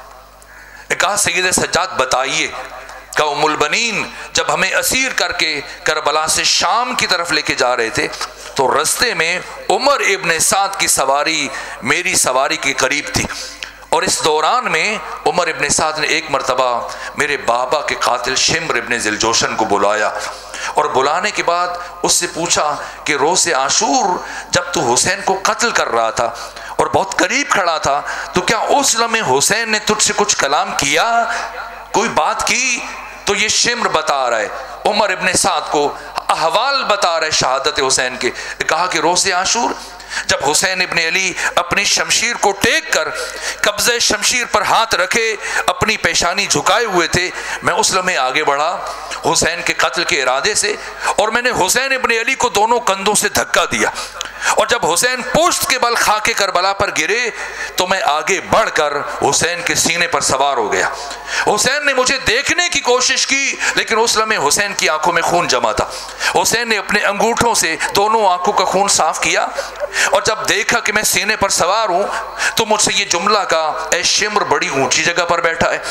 کہا سید سجاد بتائیے. کہ ام البنین جب ہمیں اسیر کر کے کربلا سے شام کی طرف لے کے جا رہے تھے تو رستے میں عمر ابن سعد کی سواری میری سواری کے قریب تھی، اور اس دوران میں عمر ابن سعد نے ایک مرتبہ میرے بابا کے قاتل شمر ابن ذوالجوشن کو بلایا، اور بلانے کے بعد اس سے پوچھا کہ روز عاشور جب تو حسین کو قتل کر رہا تھا اور بہت قریب کھڑا تھا تو کیا اس لمحے حسین نے تجھ سے کچھ کلام کیا، کوئی بات کی؟ تو یہ شمر بتا رہا ہے، عمر ابن سعد کو احوال بتا رہے شہادت حسین کے. کہا کہ روز عاشور جب حسین ابن علی اپنی شمشیر کو ٹیک کر قبضہ شمشیر پر ہاتھ رکھے اپنی پیشانی جھکائے ہوئے تھے، میں اس لمحے آگے بڑھا حسین کے قتل کے ارادے سے، اور میں نے حسین ابن علی کو دونوں کندھوں سے دھکا دیا، اور جب حسین پشت کے بل خاک کربلا پر گرے تو میں آگے بڑھ کر حسین کے سینے پر سوار ہو گیا. حسین نے مجھے دیکھنے کی کوشش کی لیکن اس لمحے حسین کی آنکھوں میں خون جمع تھا. حسین نے اپنے انگوٹھوں سے دونوں آنکھوں کا خون صاف کیا، اور جب دیکھا کہ میں سینے پر سوار ہوں تو مجھ سے یہ جملہ کہا اے شمر بڑی اونچی جگہ پر بیٹھا ہے،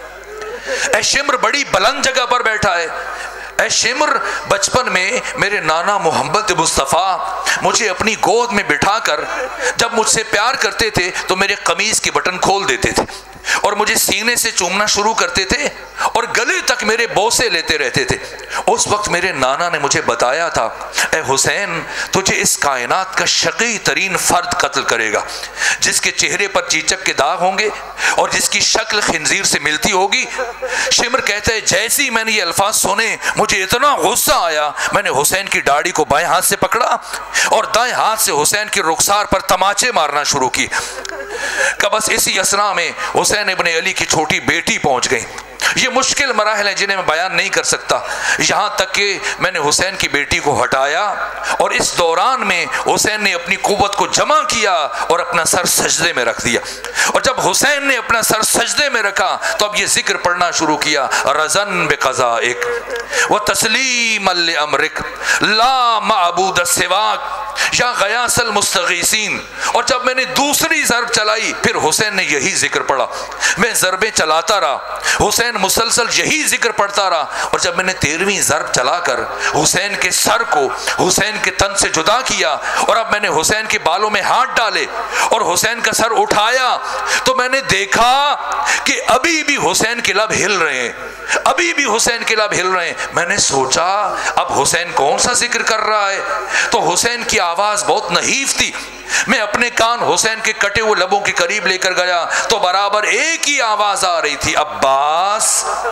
اے شمر بڑی بلند جگہ پر بیٹھا ہے. اے شمر بچپن میں میرے نانا محمد مصطفیٰ مجھے اپنی گود میں بٹھا کر جب مجھ سے پیار کرتے تھے تو میرے قمیض کے بٹن کھول دیتے تھے اور مجھے سینے سے چومنا شروع کرتے تھے اور گلے تک میرے بوسے لیتے رہتے تھے. اس وقت میرے نانا نے مجھے بتایا تھا اے حسین تجھے اس کائنات کا شقی ترین فرد قتل کرے گا جس کے چہرے پر چیچک کے داغ ہوں گے اور جس کی شکل خنزیر سے ملتی ہوگی. شمر کہتا ہے جیسے ہی میں نے یہ الفاظ سنے مجھے اتنا غصہ آیا میں نے حسین کی داڑھی کو بائیں ہاتھ سے پکڑا اور دائیں ہاتھ سے حسین کی رخسار پر تماچے مارنا شروع کی. کہ بس اسی اسنا میں حسین ابن علی کی چھوٹی بیٹی پہنچ گئی. یہ مشکل مراحل ہیں جنہیں میں بیان نہیں کر سکتا. یہاں تک کہ میں نے حسین کی بیٹی کو ہٹایا اور اس دوران میں حسین نے اپنی قوت کو جمع کیا اور اپنا سر سجدے میں رکھ دیا. اور جب حسین نے اپنا سر سجدے میں رکھا تو اب یہ ذکر پڑھنا شروع کیا رضن بقضائک وتسلیما لامرک لا معبود سواک یا غیاث المستغیثین. اور جب میں نے دوسری ضرب چلائی پھر حسین نے یہی ذکر پڑھا. میں ضربیں چلاتا رہا، حسین مسلسل یہی ذکر پڑھتا رہا، اور جب میں نے 13ویں ضرب چلا کر حسین کے سر کو حسین کے تن سے جدا کیا اور اب میں نے حسین کے بالوں میں ہاتھ ڈالے اور حسین کا سر اٹھایا تو میں نے دیکھا کہ ابھی بھی حسین کے لب ہل رہے ہیں، ابھی بھی حسین کے لب ہل رہے ہیں. میں نے سوچا اب حسین کون سا ذکر کر رہا ہے، تو حسین کی آواز بہت نحیف تھی. میں اپنے کان حسین کے کٹے ہوئے لبوں کے قریب لے کر گیا تو برابر ایک ہی آواز آ رہی تھی عباس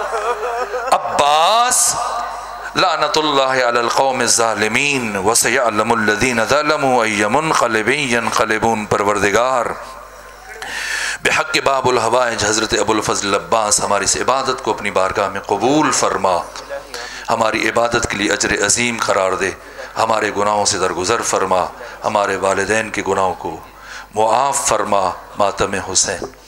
عباس. لعنت اللہ علی القوم الظالمین وسیعلم الذین ظلموا ای منقلب ینقلبون. پروردگار بحق باب الحوائج حضرت ابوالفضل عباس ہماری اس عبادت کو اپنی بارگاہ میں قبول فرما، ہماری عبادت کے لیے اجر عظیم قرار دے، ہمارے گناہوں سے درگزر فرما، ہمارے والدین کے گناہوں کو معاف فرما، ماتم حسین